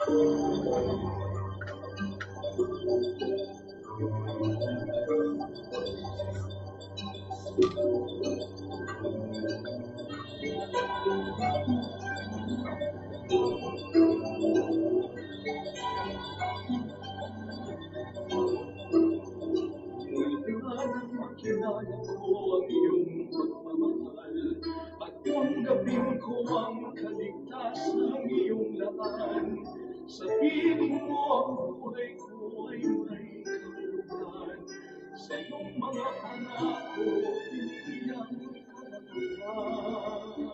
Makilala ko ang iyong pagmamahal at tanggapin ko ang kaligtasang iyong laman. Sabihin mo ang buhay ko ay may kahulugan. Sa iyong mga pangako, binigyan kalagayan.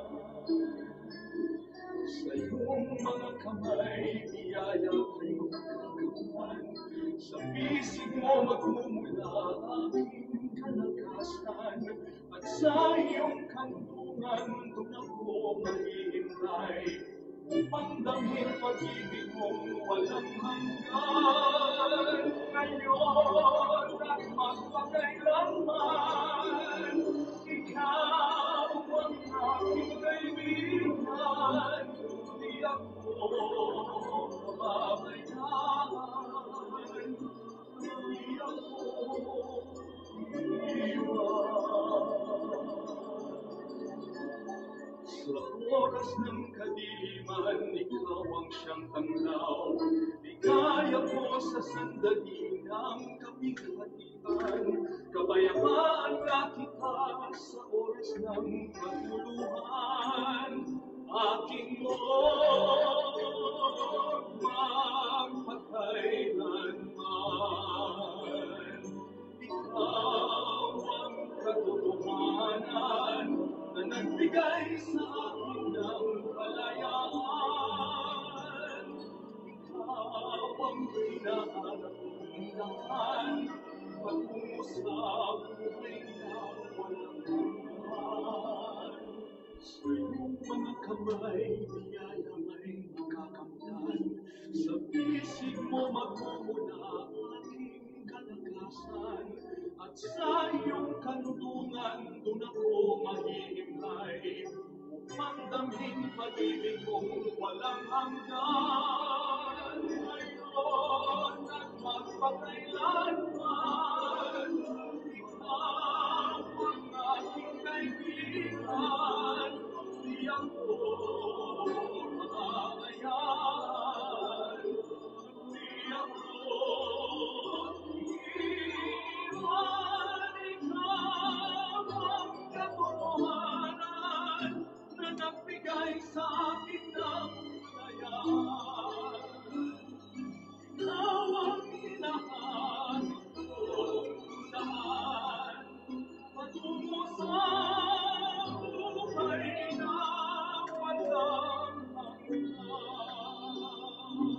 Sa iyong mga kamay, biyaya ko'y magkakaman. Sa bisig mo magmumula aking kalagasan. At sa iyong kantungan, doon ako mahihintay. Upang damhin pag-ibig mong walang hanggan. Ngayon at magpakailanman, ikaw ang aking kaibigan. Di ako mababayaan. Di ako sa oras ng kadiliman, ikaw ang siyang tanglaw. Ligaya ko sa sandali ng kapighatian. Kabayaan na kita sa oras ng kaguluhan. Aking Lord, magpakailanman. Ikaw ang katotohanan na nagbigay sa akin ng kalayaan. Ikaw ang hinahanap kong daan patungo sa buhay na walang hanggan. Sa iyong mga kamay, biyaya may makakamtan. Sa bisig mo magmumula aking kalagasan. At sa iyong kanlungan, doon ako mahihimlay. Upang damhin pag-ibig mong walang hanggan. Ngayon at magpakailanman, ikaw ang aking kaibigan. Di ako mababayaan. Di ako iiwan. Ikaw ang katotohanan na nagbigay sa akin ng kalayaan. Ikaw ang hinahanap kong daan patungo sa buhay na walang hanggan.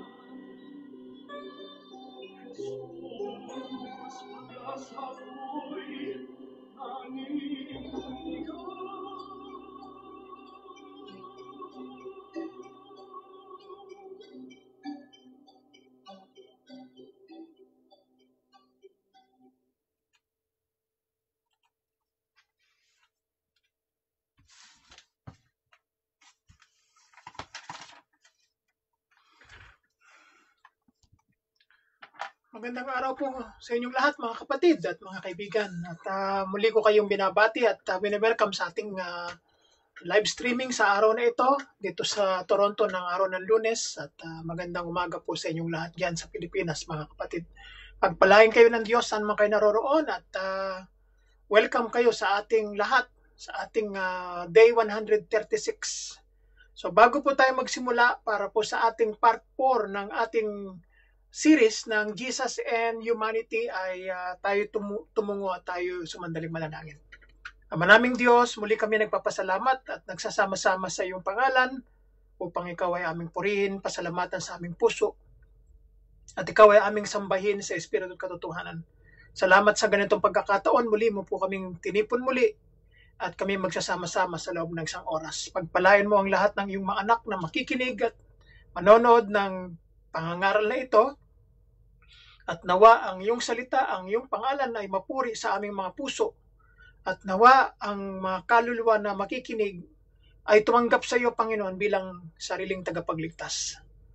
Jesus, pag-asa ko'y tanging ikaw. Magandang araw po sa inyong lahat mga kapatid at mga kaibigan. At muli ko kayong binabati at welcome sa ating live streaming sa araw na ito dito sa Toronto ng araw ng Lunes. At magandang umaga po sa inyong lahat dyan sa Pilipinas mga kapatid. Pagpalain kayo ng Diyos saan man kayo naroroon at welcome kayo sa ating lahat sa ating day 136. So bago po tayo magsimula para po sa ating part 4 ng ating series ng Jesus and Humanity ay tayo tumungo at tayo sumandaling manalangin. Ama naming Diyos, muli kami nagpapasalamat at nagsasama-sama sa iyong pangalan upang ikaw ay aming purihin, pasalamatan sa aming puso at ikaw ay aming sambahin sa Espiritu at katotohanan. Salamat sa ganitong pagkakataon, muli mo po kaming tinipon muli at kami magsasama-sama sa loob ng isang oras. Pagpalain mo ang lahat ng iyong mga anak na makikinig at manonood ng pangangaral na ito. At nawa ang iyong salita, ang iyong pangalan ay mapuri sa aming mga puso. At nawa ang mga kaluluwa na makikinig ay tumanggap sa iyo, Panginoon, bilang sariling tagapagligtas.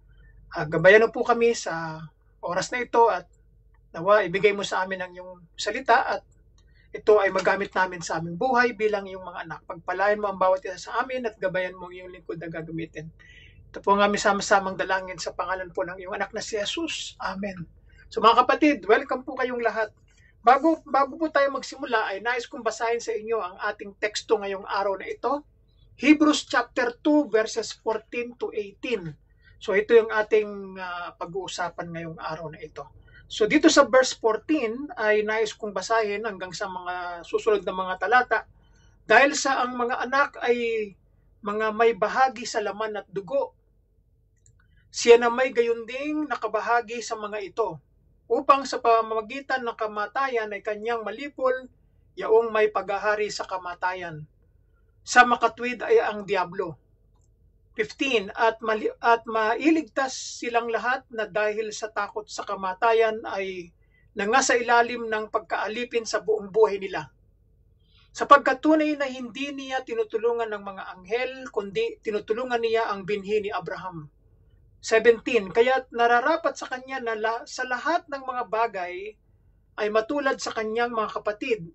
Gabayan mo po kami sa oras na ito at nawa ibigay mo sa amin ang iyong salita at ito ay magamit namin sa aming buhay bilang iyong mga anak. Pagpalain mo ang bawat isa sa amin at gabayan mo ang iyong lingkod na gagamitin. Ito po ang aming sama-samang dalangin sa pangalan po ng iyong anak na si Jesus. Amen. So mga kapatid, welcome po kayong lahat. Bago po tayo magsimula ay nais kong basahin sa inyo ang ating teksto ngayong araw na ito. Hebrews chapter 2 verses 14 to 18. So ito yung ating pag-uusapan ngayong araw na ito. So dito sa verse 14 ay nais kong basahin hanggang sa mga susunod na mga talata. Dahil sa ang mga anak ay mga may bahagi sa laman at dugo, siya na may gayon ding nakabahagi sa mga ito, upang sa pamamagitan ng kamatayan ay kanyang malipol, yaong may paghahari sa kamatayan. Sa makatwid ay ang diablo. 15. At mailigtas silang lahat na dahil sa takot sa kamatayan ay nangasa ilalim ng pagkaalipin sa buong buhay nila. Sapagkat tunay na hindi niya tinutulungan ng mga anghel, kundi tinutulungan niya ang binhi ni Abraham. 17. Kaya nararapat sa kanya na sa lahat ng mga bagay ay matulad sa kanyang mga kapatid,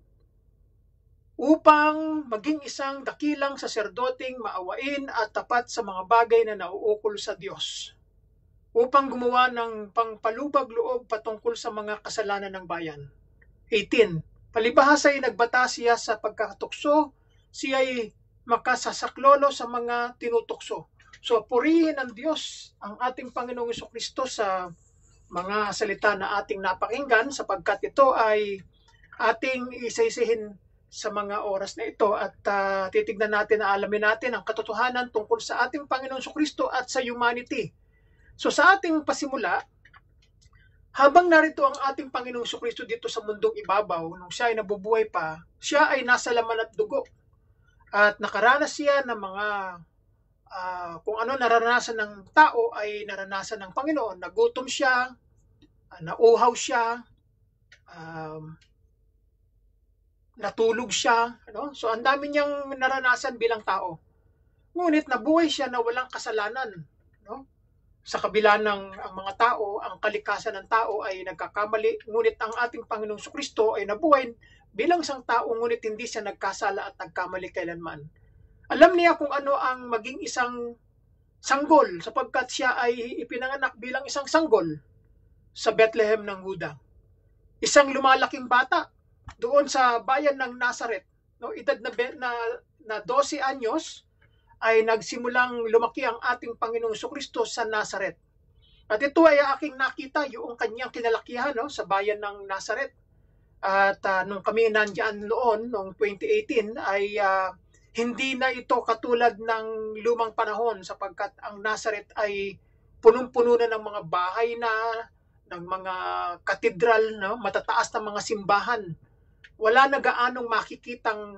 upang maging isang dakilang saserdoting maawain at tapat sa mga bagay na nauukol sa Diyos, upang gumawa ng pangpalubag loob patungkol sa mga kasalanan ng bayan. 18. Palibhas ay nagbata siya sa pagkatukso, siya ay makasasaklolo sa mga tinutukso. So purihin ng Diyos ang ating Panginoong Jesucristo sa mga salita na ating napakinggan, sapagkat ito ay ating isa-isihin sa mga oras na ito at titignan natin na alamin natin ang katotohanan tungkol sa ating Panginoong Jesucristo at sa humanity. So sa ating pasimula, habang narito ang ating Panginoong Jesucristo dito sa mundong ibabaw, nung siya ay nabubuhay pa, siya ay nasa laman at dugo. At nakaranas siya ng mga, kung ano naranasan ng tao ay naranasan ng Panginoon. Nagutom siya, nauhaw siya, natulog siya, ano? So ang dami niyang naranasan bilang tao. Ngunit nabuhay siya na walang kasalanan, no? Sa kabila ng ang mga tao, ang kalikasan ng tao ay nagkakamali, ngunit ang ating Panginoong Jesucristo ay nabuhay bilang isang tao, ngunit hindi siya nagkasala at nagkamali kailanman. Alam niya kung ano ang maging isang sanggol, sapagkat siya ay ipinanganak bilang isang sanggol sa Bethlehem ng Juda. Isang lumalaking bata doon sa bayan ng Nazareth, no, edad na 12 anyos ay nagsimulang lumaki ang ating Panginoong Jesucristo sa Nazareth. At ito ay aking nakita yung kanyang kinalakihan, no, sa bayan ng Nazareth. At nung kami nandiyan noon, noong 2018, ay hindi na ito katulad ng lumang panahon, sapagkat ang Nazareth ay punong-puno na ng mga bahay na, ng mga katedral, no, matataas na mga simbahan. Wala na gaanong makikitang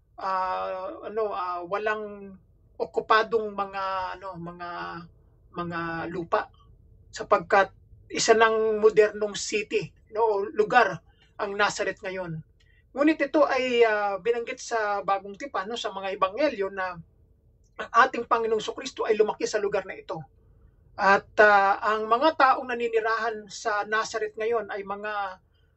walang okupadong mga lupa, sapagkat isa ng modernong city, no, lugar ang Nazareth ngayon. Ngunit ito ay binanggit sa Bagong Tipan, no, sa mga ebanghelyo na ang ating Panginoong Jesucristo ay lumaki sa lugar na ito. At ang mga taong naninirahan sa Nazareth ngayon ay mga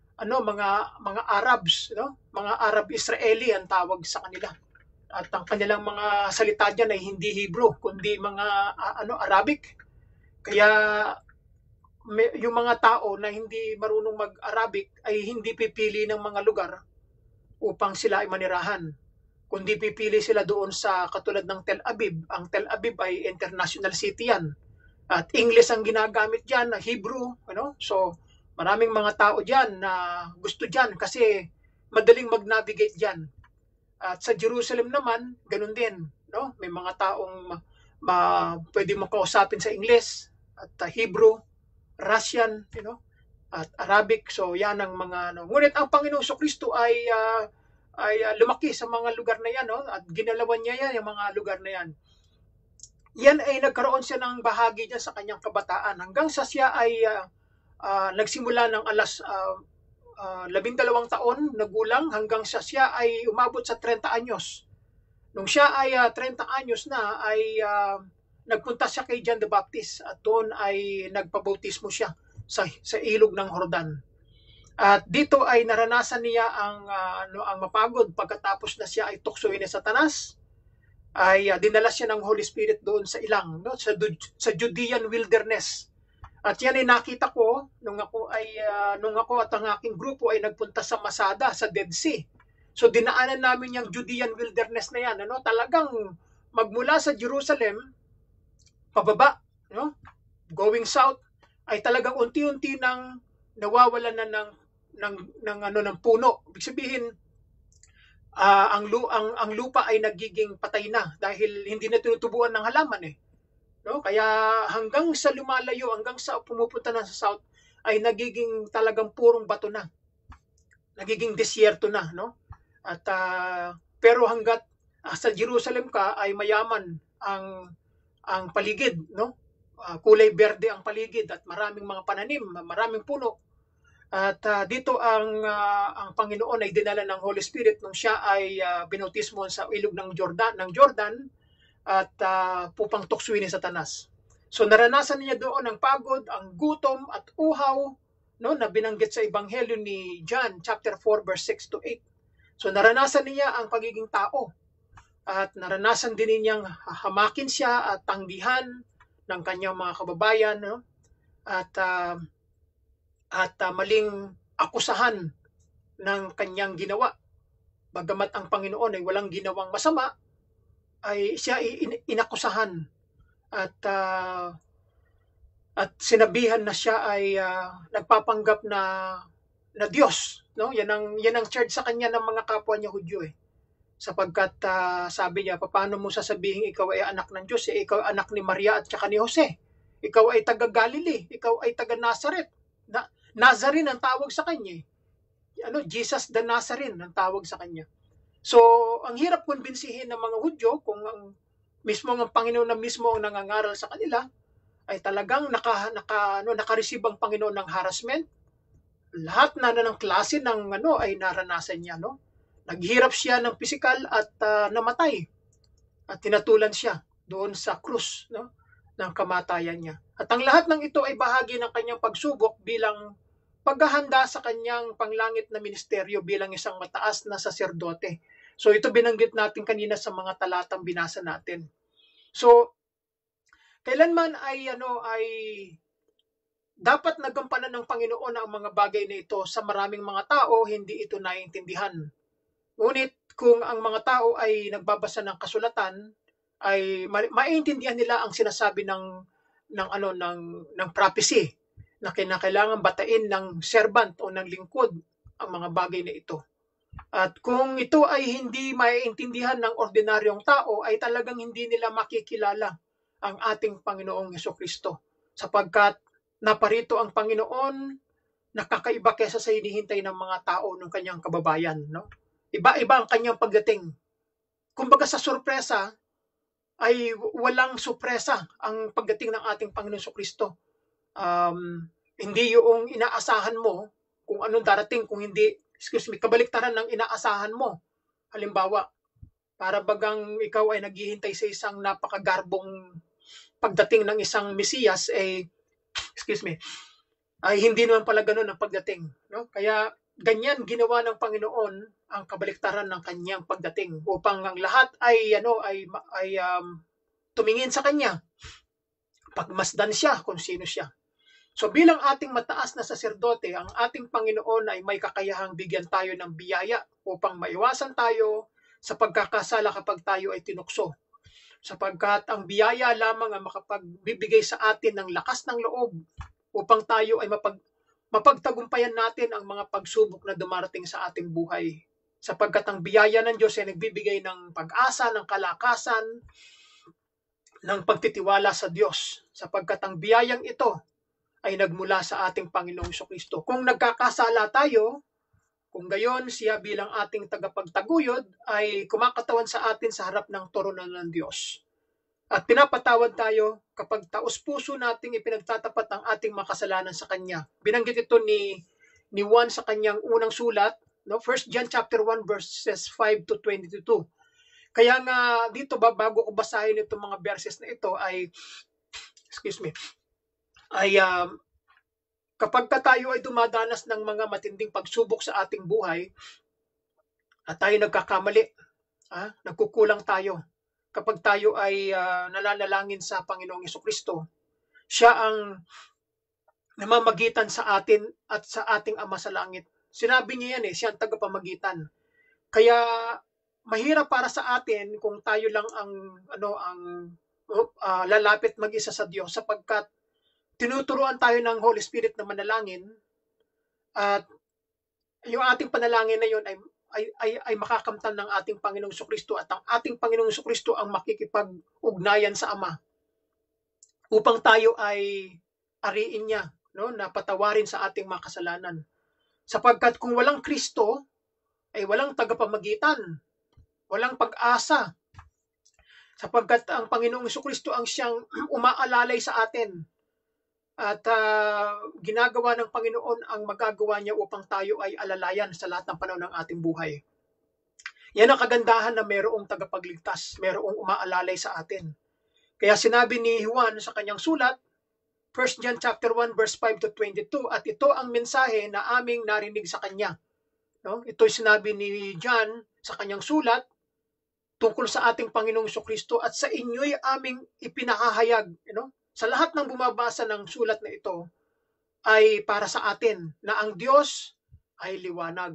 Arabs, no? Mga Arab Israeli ang tawag sa kanila. At ang kanilang mga salita diyan ay hindi Hebrew, kundi mga Arabic. Kaya yung mga tao na hindi marunong mag-Arabic ay hindi pipili ng mga lugar upang sila ay manirahan, kundi pipili sila doon sa katulad ng Tel Aviv. Ang Tel Aviv ay international city yan. At English ang ginagamit diyan, na Hebrew, ano? So maraming mga tao diyan na gusto diyan kasi madaling mag-navigate diyan. At sa Jerusalem naman, ganun din, no? May mga taong pwede mo kausapin sa English at Hebrew, Russian, at Arabic. So yan ang mga Ngunit ang Panginoong Jesucristo ay lumaki sa mga lugar na yan, no? At ginalawan niya yan, yung mga lugar na yan. Yan ay nagkaroon siya ng bahagi niya sa kanyang kabataan hanggang sa siya ay nagsimula ng 12 taon na gulang hanggang sa siya ay umabot sa 30 anyos. Nung siya ay 30 anyos na ay nagpunta siya kay John the Baptist at doon ay nagpabautismo siya sa ilog ng Jordan. At dito ay naranasan niya ang mapagod pagkatapos na siya ay tuksoin ni Satanas. Ay dinala siya ng Holy Spirit doon sa ilang, no? sa Judean wilderness. At yan ay nakita ko nung ako at ang aking grupo ay nagpunta sa Masada, sa Dead Sea. So dinaanan namin yung Judean wilderness na yan. Ano? Talagang magmula sa Jerusalem, pababa, no? Going south, ay talagang unti-unti nang nawawalan na ng puno. Ibig sabihin, ang lupa ay nagiging patay na dahil hindi na tinutubuan ng halaman eh. No? Kaya hanggang sa lumalayo, hanggang sa pumupunta na sa south, ay nagiging talagang purong bato na. Nagiging disyerto na, no? At pero hanggat sa Jerusalem ka ay mayaman ang paligid, no? Kulay berde ang paligid at maraming mga pananim, maraming puno. At dito ang Panginoon ay dinala ng Holy Spirit nung siya ay binautismo sa ilog ng Jordan at upang tuksuin ni Satanas. So naranasan niya doon ang pagod, ang gutom at uhaw, no, na binanggit sa Ebanghelyo ni John chapter 4 verse 6 to 8. So naranasan niya ang pagiging tao at naranasan din niyang hamakin siya at tanggihan ng kanyang mga kababayan, no? At maling akusahan ng kanyang ginawa. Bagamat ang Panginoon ay walang ginawang masama, ay siya inakusahan at sinabihan na siya ay nagpapanggap na Diyos, no? Yan ang charge sa kanya ng mga kapwa niya Hudyo eh. Sapagkat sabi niya, paano mo sasabihin ikaw ay anak ng Diyos? Ikaw ay anak ni Maria at saka ni Jose. Ikaw ay taga Galilee, ikaw ay taga Nazareth. Nazarene ang tawag sa kanya. Jesus the Nazarene ang tawag sa kanya. So, ang hirap kumbinsihin ng mga Hudyo kung ang Panginoon na mismo ang nangangaral sa kanila ay talagang naka-receive ang Panginoon ng harassment. Lahat na ng klase ng ay naranasan niya, no? Naghirap siya ng pisikal at namatay. At tinatulan siya doon sa krus, no, ng kamatayan niya. At ang lahat ng ito ay bahagi ng kanyang pagsubok bilang paghahanda sa kanyang panglangit na ministeryo bilang isang mataas na saserdote. So ito binanggit natin kanina sa mga talatang binasa natin. So kailanman ay dapat nagampanan ng Panginoon ang mga bagay na ito sa maraming mga tao, hindi ito naiintindihan. Ngunit kung ang mga tao ay nagbabasa ng kasulatan, ay maiintindihan nila ang sinasabi ng prophecy na kinakailangan batain ng servant o ng lingkod ang mga bagay na ito. At kung ito ay hindi maiintindihan ng ordinaryong tao, ay talagang hindi nila makikilala ang ating Panginoong Jesucristo. Sapagkat naparito ang Panginoon, nakakaiba kesa sa hinihintay ng mga tao ng kanyang kababayan. No? Iba-iba ang kanyang pagdating. Kumbaga sa sorpresa, ay walang sorpresa ang pagdating ng ating Panginoong Jesucristo. Hindi yung inaasahan mo kung anong darating, kung hindi, kabaliktaran ng inaasahan mo. Halimbawa, para bagang ikaw ay naghihintay sa isang napakagarbong pagdating ng isang Mesiyas, ay hindi naman pala ganun ang pagdating. No? Kaya ganyan ginawa ng Panginoon ang kabaliktaran ng kanyang pagdating upang ang lahat ay tumingin sa kanya. Pagmasdan siya kung sino siya. So bilang ating mataas na saserdote, ang ating Panginoon ay may kakayahang bigyan tayo ng biyaya upang maiwasan tayo sa pagkakasala kapag tayo ay tinukso. Sapagkat ang biyaya lamang ang makapagbibigay sa atin ng lakas ng loob upang tayo ay mapagtagumpayan natin ang mga pagsubok na dumarating sa ating buhay. Sapagkat ang biyaya ng Diyos ay nagbibigay ng pag-asa, ng kalakasan, ng pagtitiwala sa Diyos. Sapagkat ang biyayang ito ay nagmula sa ating Panginoong Jesucristo. Kung nagkakasala tayo, kung gayon siya bilang ating tagapagtaguyod ay kumakatawan sa atin sa harap ng trono ng Diyos. At pinapatawad tayo kapag taos puso nating ipinagtatapat ang ating makasalanan sa Kanya. Binanggit ito ni Juan sa kanyang unang sulat, no? 1 John chapter 1 verses 5 to 22. Kaya nga dito bago ko basahin itong mga verses na ito ay, excuse me, ay kapag tayo ay dumadanas ng mga matinding pagsubok sa ating buhay at tayo nagkakamali, nagkukulang tayo. Kapag tayo ay nananalangin sa Panginoong Jesucristo, siya ang namamagitan sa atin at sa ating Ama sa langit. Sinabi niya yan siya ang tagapamagitan. Kaya mahirap para sa atin kung tayo lang ang lalapit mag-isa sa Diyos, sapagkat tinuturuan tayo ng Holy Spirit na manalangin, at yung ating panalangin na yun ay makakamtan ng ating Panginoong Jesucristo, at ang ating Panginoong Jesucristo ang makikipag-ugnayan sa Ama upang tayo ay ariin niya, na patawarin sa ating mga kasalanan. Sapagkat kung walang Kristo, ay walang tagapamagitan, walang pag-asa. Sapagkat ang Panginoong Jesucristo ang siyang umaalalay sa atin. At ginagawa ng Panginoon ang magagawa niya upang tayo ay alalayan sa lahat ng panahon ng ating buhay. Yan ang kagandahan na mayroong tagapagligtas, mayroong umaalalay sa atin. Kaya sinabi ni Juan sa kanyang sulat, 1 John chapter 1 verse 5 to 22, at ito ang mensahe na aming narinig sa kanya. Ito'y sinabi ni John sa kanyang sulat tungkol sa ating Panginoong Jesucristo, at sa inyo'y aming ipinahahayag. Sa lahat ng bumabasa ng sulat na ito ay para sa atin na ang Diyos ay liwanag.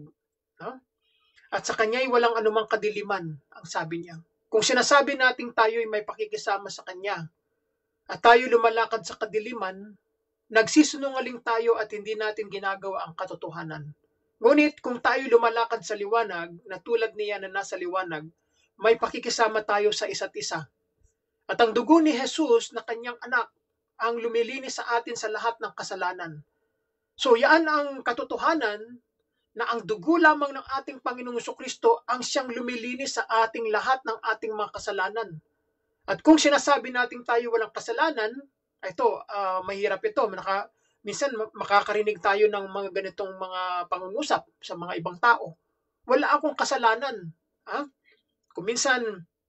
At sa Kanya'y walang anumang kadiliman, ang sabi niya. Kung sinasabi natin tayo'y may pakikisama sa Kanya at tayo lumalakad sa kadiliman, nagsisinungaling tayo at hindi natin ginagawa ang katotohanan. Ngunit kung tayo lumalakad sa liwanag, na tulad niya na nasa liwanag, may pakikisama tayo sa isa't isa. At ang dugo ni Jesus na kanyang anak ang lumilinis sa atin sa lahat ng kasalanan. So yan ang katotohanan, na ang dugo lamang ng ating Panginoong Jesucristo ang siyang lumilinis sa ating lahat ng ating mga kasalanan. At kung sinasabi natin tayo walang kasalanan, ito, mahirap ito. Minsan makakarinig tayo ng mga ganitong mga pangungusap sa mga ibang tao. Wala akong kasalanan. Kung minsan,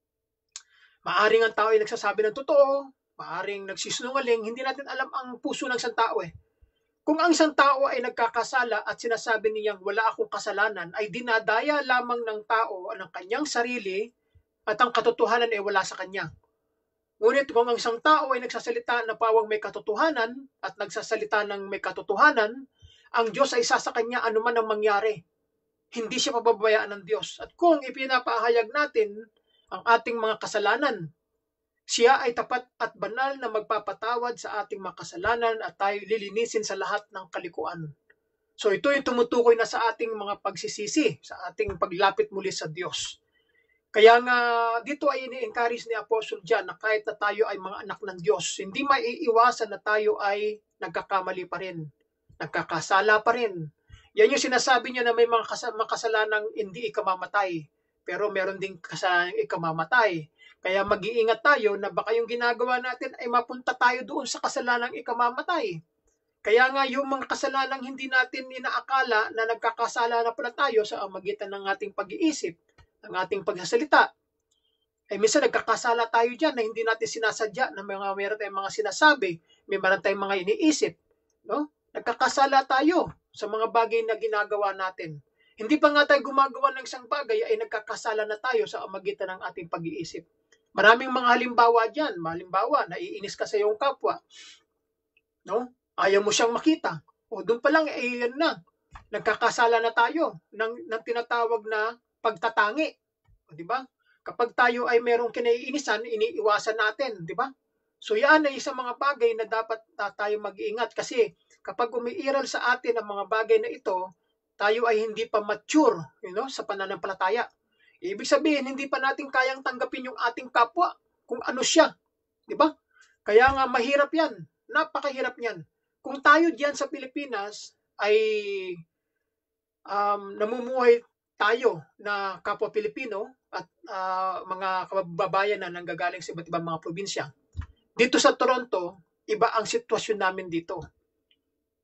maaring ang tao ay nagsasabi ng totoo, maaring nagsisinungaling, hindi natin alam ang puso ng isang tao Kung ang isang tao ay nagkakasala at sinasabi niyang wala akong kasalanan, ay dinadaya lamang ng tao ang kanyang sarili at ang katotohanan ay wala sa kanya. Ngunit kung ang isang tao ay nagsasalita na pawang may katotohanan at nagsasalita ng may katotohanan, ang Diyos ay isa sa kanya anuman ang mangyari. Hindi siya pababayaan ng Diyos. At kung ipinapahayag natin ang ating mga kasalanan, siya ay tapat at banal na magpapatawad sa ating mga kasalanan at tayo lilinisin sa lahat ng kalikuan. So ito yung tumutukoy na sa ating mga pagsisisi, sa ating paglapit muli sa Diyos. Kaya nga dito ay ini-encourage ni Apostle John na kahit na tayo ay mga anak ng Diyos, hindi maiiwasan na tayo ay nagkakamali pa rin, nagkakasala pa rin. Yan yung sinasabi niya na may mga kasalanang hindi ikamamatay, pero meron ding kasalanang ikamamatay. Kaya mag-iingat tayo na baka yung ginagawa natin ay mapunta tayo doon sa kasalanang ikamamatay. Kaya nga yung mga kasalanang hindi natin inaakala na nagkakasala na pala tayo sa magitan ng ating pag-iisip, ng ating pagsasalita, ay minsan nagkakasala tayo dyan na hindi natin sinasadya, na meron tayong mga sinasabi, meron tayong mga iniisip. Nagkakasala tayo sa mga bagay na ginagawa natin. Hindi pa nga tayo gumagawa ng isang bagay ay nagkakasala na tayo sa magitan ng ating pag-iisip. Maraming mga halimbawa dyan. Halimbawa, naiinis ka sa iyong kapwa. Ayaw mo siyang makita. Doon pa lang, yan na. Nagkakasala na tayo ng tinatawag na pagtatangi. Diba? Kapag tayo ay merong kinaiinisan, iniiwasan natin. Diba? So yan ay isang mga bagay na dapat tayo mag-iingat. Kasi kapag umiiral sa atin ang mga bagay na ito, tayo ay hindi pa mature sa pananampalataya. Ibig sabihin, hindi pa natin kayang tanggapin yung ating kapwa kung ano siya. Diba? Kaya nga mahirap yan. Napakahirap yan. Kung tayo diyan sa Pilipinas ay namumuhay tayo na kapwa Pilipino at mga kababayan na nanggagaling sa iba't ibang mga probinsya. Dito sa Toronto, iba ang sitwasyon namin dito.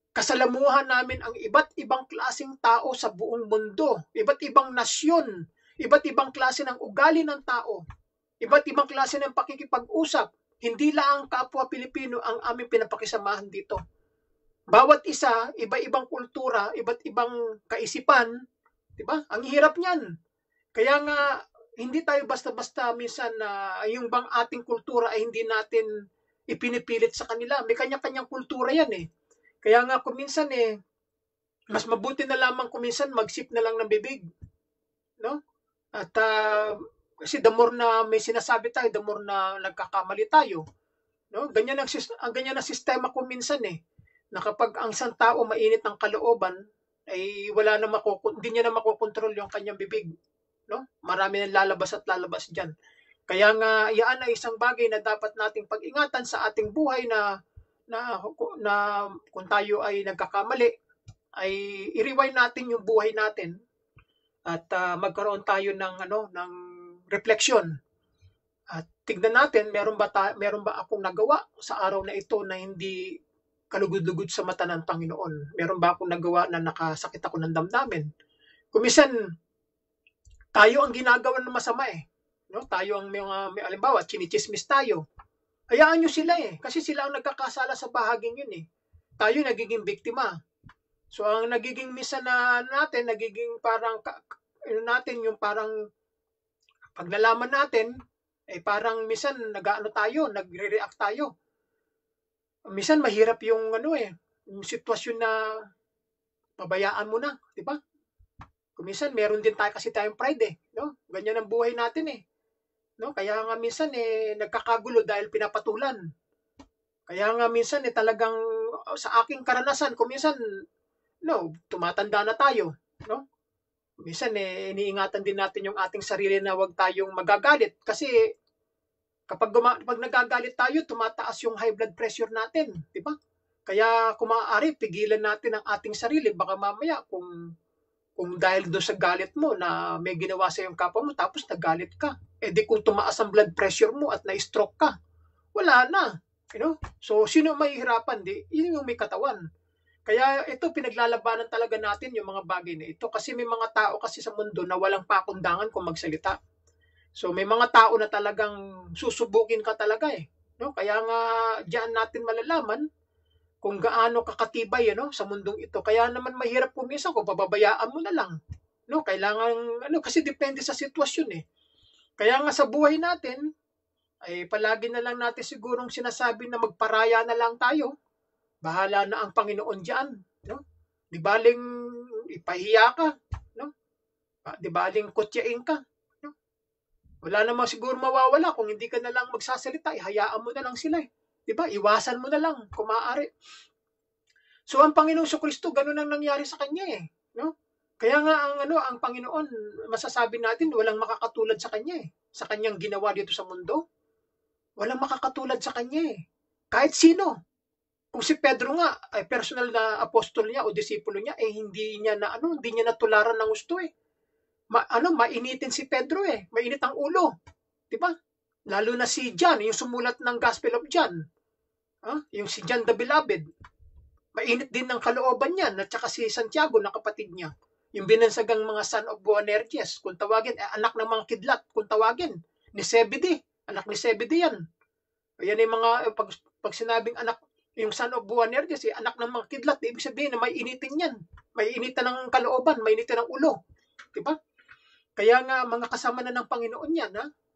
Kasalamuhan namin ang iba't ibang klaseng tao sa buong mundo, iba't ibang nasyon, iba't ibang klase ng ugali ng tao, iba't ibang klase ng pakikipag-usap. Hindi lang kapwa Pilipino ang aming pinapakisamahan dito. Bawat isa, iba-ibang kultura, iba't ibang kaisipan, di ba? Ang hirap niyan. Kaya nga, hindi tayo basta-basta minsan na yung bang ating kultura ay hindi natin ipinipilit sa kanila. May kanya-kanyang kultura yan eh. Kaya nga kuminsan mas mabuti na lamang kuminsan mag-sip na lang ng bibig. No? At kasi the more na may sinasabi tayo, the more na nagkakamali tayo. No? Ganyan ang sistema kuminsan na kapag ang isang tao mainit ang kalooban, ay hindi niya na makokontrol yung kanyang bibig. No? Marami nang lalabas at lalabas diyan. Kaya nga iyan ay isang bagay na dapat nating pag-ingatan sa ating buhay na kung tayo ay nagkakamali, ay i-rewind natin yung buhay natin at magkaroon tayo ng reflection. At tignan natin, meron ba akong nagawa sa araw na ito na hindi kalugod-lugod sa mata ng Panginoon? Meron ba akong nagawa na nakasakit ako ng damdamin? Kumisan, tayo ang ginagawa ng masama No? Tayo ang halimbawa, chinichismis tayo. Hayaan nyo sila kasi sila ang nagkakasala sa bahaging yun Tayo nagiging biktima. So ang nagiging misa na natin, nagiging parang yung parang pag nalaman natin, parang minsan nagre-react tayo. Minsan mahirap yung yung sitwasyon na pabayaan mo na, di ba? Minsan meron din kasi tayong pride no? Ganyan ang buhay natin no? Kaya nga minsan nagkakagulo dahil pinapatulan. Kaya nga minsan talagang sa aking karanasan, minsan tumatanda na tayo, no? Minsan iniingatan din natin yung ating sarili na huwag tayong magagalit kasi kapag nagagalit tayo, tumataas yung high blood pressure natin, di ba? Kaya kung maaari, pigilan natin ang ating sarili. Baka mamaya kung dahil doon sa galit mo na may ginawa sa yung kapwa mo tapos nagalit ka, di kung tumaas ang blood pressure mo at na-stroke ka, wala na. So sino mahihirapan? Yun yung may katawan. Kaya ito, pinaglalabanan talaga natin yung mga bagay na ito kasi may mga tao kasi sa mundo na walang pakundangan kung magsalita. So may mga tao na talagang susubukin ka talaga no? Kaya nga diyan natin malalaman kung gaano kakatibay sa mundong ito. Kaya naman mahirap minsan kung pababayaan mo na lang. No? Kailangan kasi depende sa sitwasyon Kaya nga sa buhay natin ay palagi na lang natin sigurong sinasabi na magparaya na lang tayo. Bahala na ang Panginoon diyan, no? Di baling ipahiya ka, no? Di baling kutyain ka, no? Wala namang siguro mawawala kung hindi ka na lang magsasalita, hayaan mo na lang sila Di ba? Iwasan mo na lang kung maaari. So ang Panginoong Kristo, ganun ang nangyari sa kanya no? Kaya nga ang Panginoon, masasabi natin walang makakatulad sa kanya Sa kanyang ginawa dito sa mundo, walang makakatulad sa kanya Kahit sino. Kung si Pedro nga ay personal na apostol niya o disipulo niya hindi niya natularan ng gusto mainitin si Pedro mainit ang ulo, 'di ba? Lalo na si John, yung sumulat ng Gospel of John. Yung si John the Beloved. Mainit din ng kalooban niya at saka si Santiago na kapatid niya. Yung binansagang mga son of Boanerges, kung tawagin, anak ng mga kidlat, kung tawagin, ni Zebedee, anak ni Zebedee yan. Ayan yung mga pag sinabing anak yung son of Boanerges, anak ng mga kidlat, ibig sabihin na may initin yan. May initan ng kalooban, may initan ng ulo. Diba? Kaya nga, mga kasama na ng Panginoon yan,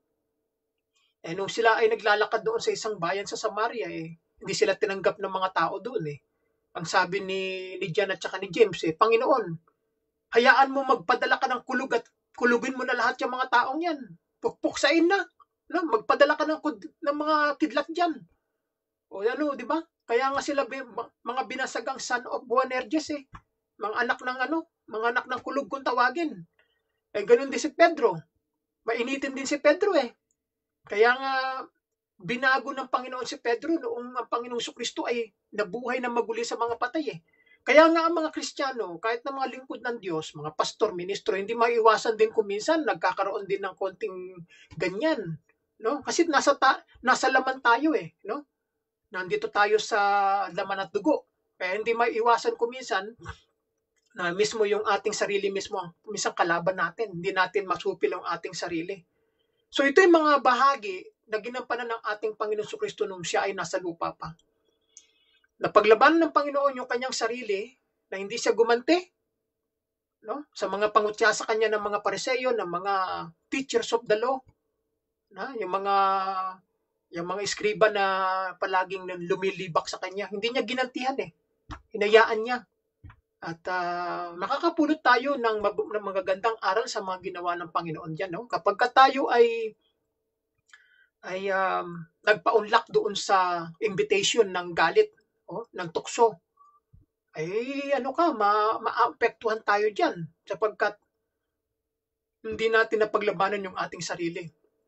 nung sila ay naglalakad doon sa isang bayan sa Samaria, hindi sila tinanggap ng mga tao doon Ang sabi ni John at saka ni James, Panginoon, hayaan mo magpadala ka ng kulug at kulugin mo na lahat yung mga taong yan. Pukpuksain na. No? Magpadala ka ng mga kidlat dyan. O di ba? Kaya nga sila mga binasagang son of Boanerges mga anak ng kulog kung tawagin. Ganun din si Pedro. Mainitin din si Pedro Kaya nga binago ng Panginoon si Pedro noong ang Panginoong Kristo ay nabuhay na maguli sa mga patay Kaya nga ang mga Kristiyano, kahit na mga lingkod ng Diyos, mga pastor, ministro, hindi maiwasan din kung minsan nagkakaroon din ng konting ganyan, no? Kasi nasa laman tayo no? Nandito tayo sa laman at dugo. Kaya hindi maiwasan kung minsan na mismo yung ating sarili mismo, minsan kalaban natin, hindi natin masupil ang ating sarili. So ito yung mga bahagi na ginampanan ng ating Panginoon Jesucristo nung siya ay nasa lupa pa. Napaglabanan ng Panginoon yung kanyang sarili na hindi siya gumante, no? Sa mga pangutya sa kanya ng mga Pariseo, ng mga teachers of the law, na yung mga eskriba na palaging lumilibak sa kanya, hindi niya ginantihan hinayaan niya. At makakapulot tayo ng magagandang aral sa mga ginawa ng Panginoon diyan, no? Kapag tayo ay nagpa-unlock doon sa invitation ng galit, ng tukso, ay maapektuhan tayo diyan sapagkat hindi natin napaglabanan yung ating sarili.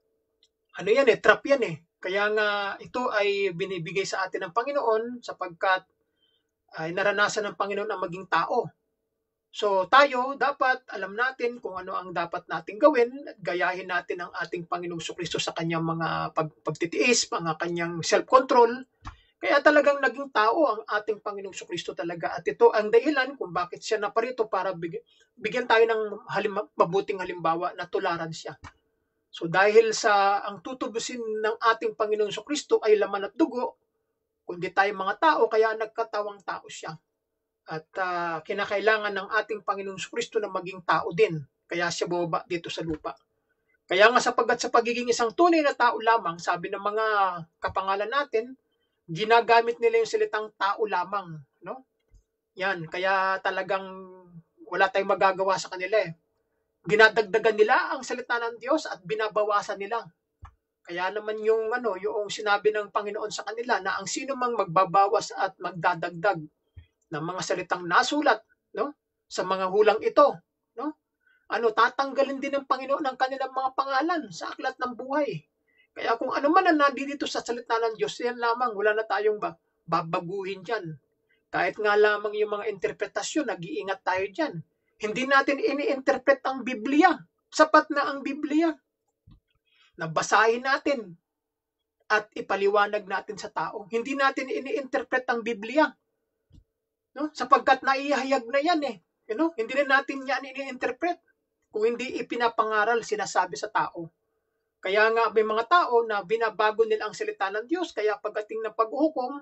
Trap yan Kaya nga ito ay binibigay sa atin ng Panginoon sapagkat ay naranasan ng Panginoon ang maging tao. So tayo, dapat alam natin kung ano ang dapat nating gawin at gayahin natin ang ating Panginoong Jesucristo sa kanyang mga pagtitiis, mga kanyang self-control. Kaya talagang naging tao ang ating Panginoong Jesucristo talaga. At ito ang dahilan kung bakit siya naparito para bigyan tayo ng mabuting halimbawa na tularan siya. So dahil sa ang tutubusin ng ating Panginoong Jesucristo ay laman at dugo, kundi tayo mga tao, kaya nagkatawang tao siya. At kinakailangan ng ating Panginoong Jesucristo na maging tao din. Kaya siya bumaba dito sa lupa. Kaya nga sapagkat sa pagiging isang tunay na tao lamang, sabi ng mga kapangalan natin, ginagamit nila yung salitang tao lamang. No? Yan, kaya talagang wala tayong magagawa sa kanila Dinadagdagan nila ang salita ng Diyos at binabawasan nila. Kaya naman yung sinabi ng Panginoon sa kanila na ang sino mang magbabawas at magdadagdag ng mga salitang nasulat, no? Sa mga hulang ito, no? Tatanggalin din ng Panginoon ang kanilang mga pangalan sa aklat ng buhay. Kaya kung ano man ang nandito sa salita ng Diyos, yan lamang, wala na tayong babaguhin diyan. Kahit nga lamang yung mga interpretasyon, nag-iingat tayo diyan. Hindi natin ini-interpret ang Biblia. Sapat na ang Biblia. Nabasahin natin at ipaliwanag natin sa tao. Hindi natin ini-interpret ang Biblia. No? Sapagkat naihayag na yan Hindi na natin yan ini-interpret. Kung hindi ipinapangaral, sinasabi sa tao. Kaya nga may mga tao na binabago nila ang salita ng Diyos, kaya pagdating ng paghuhukom,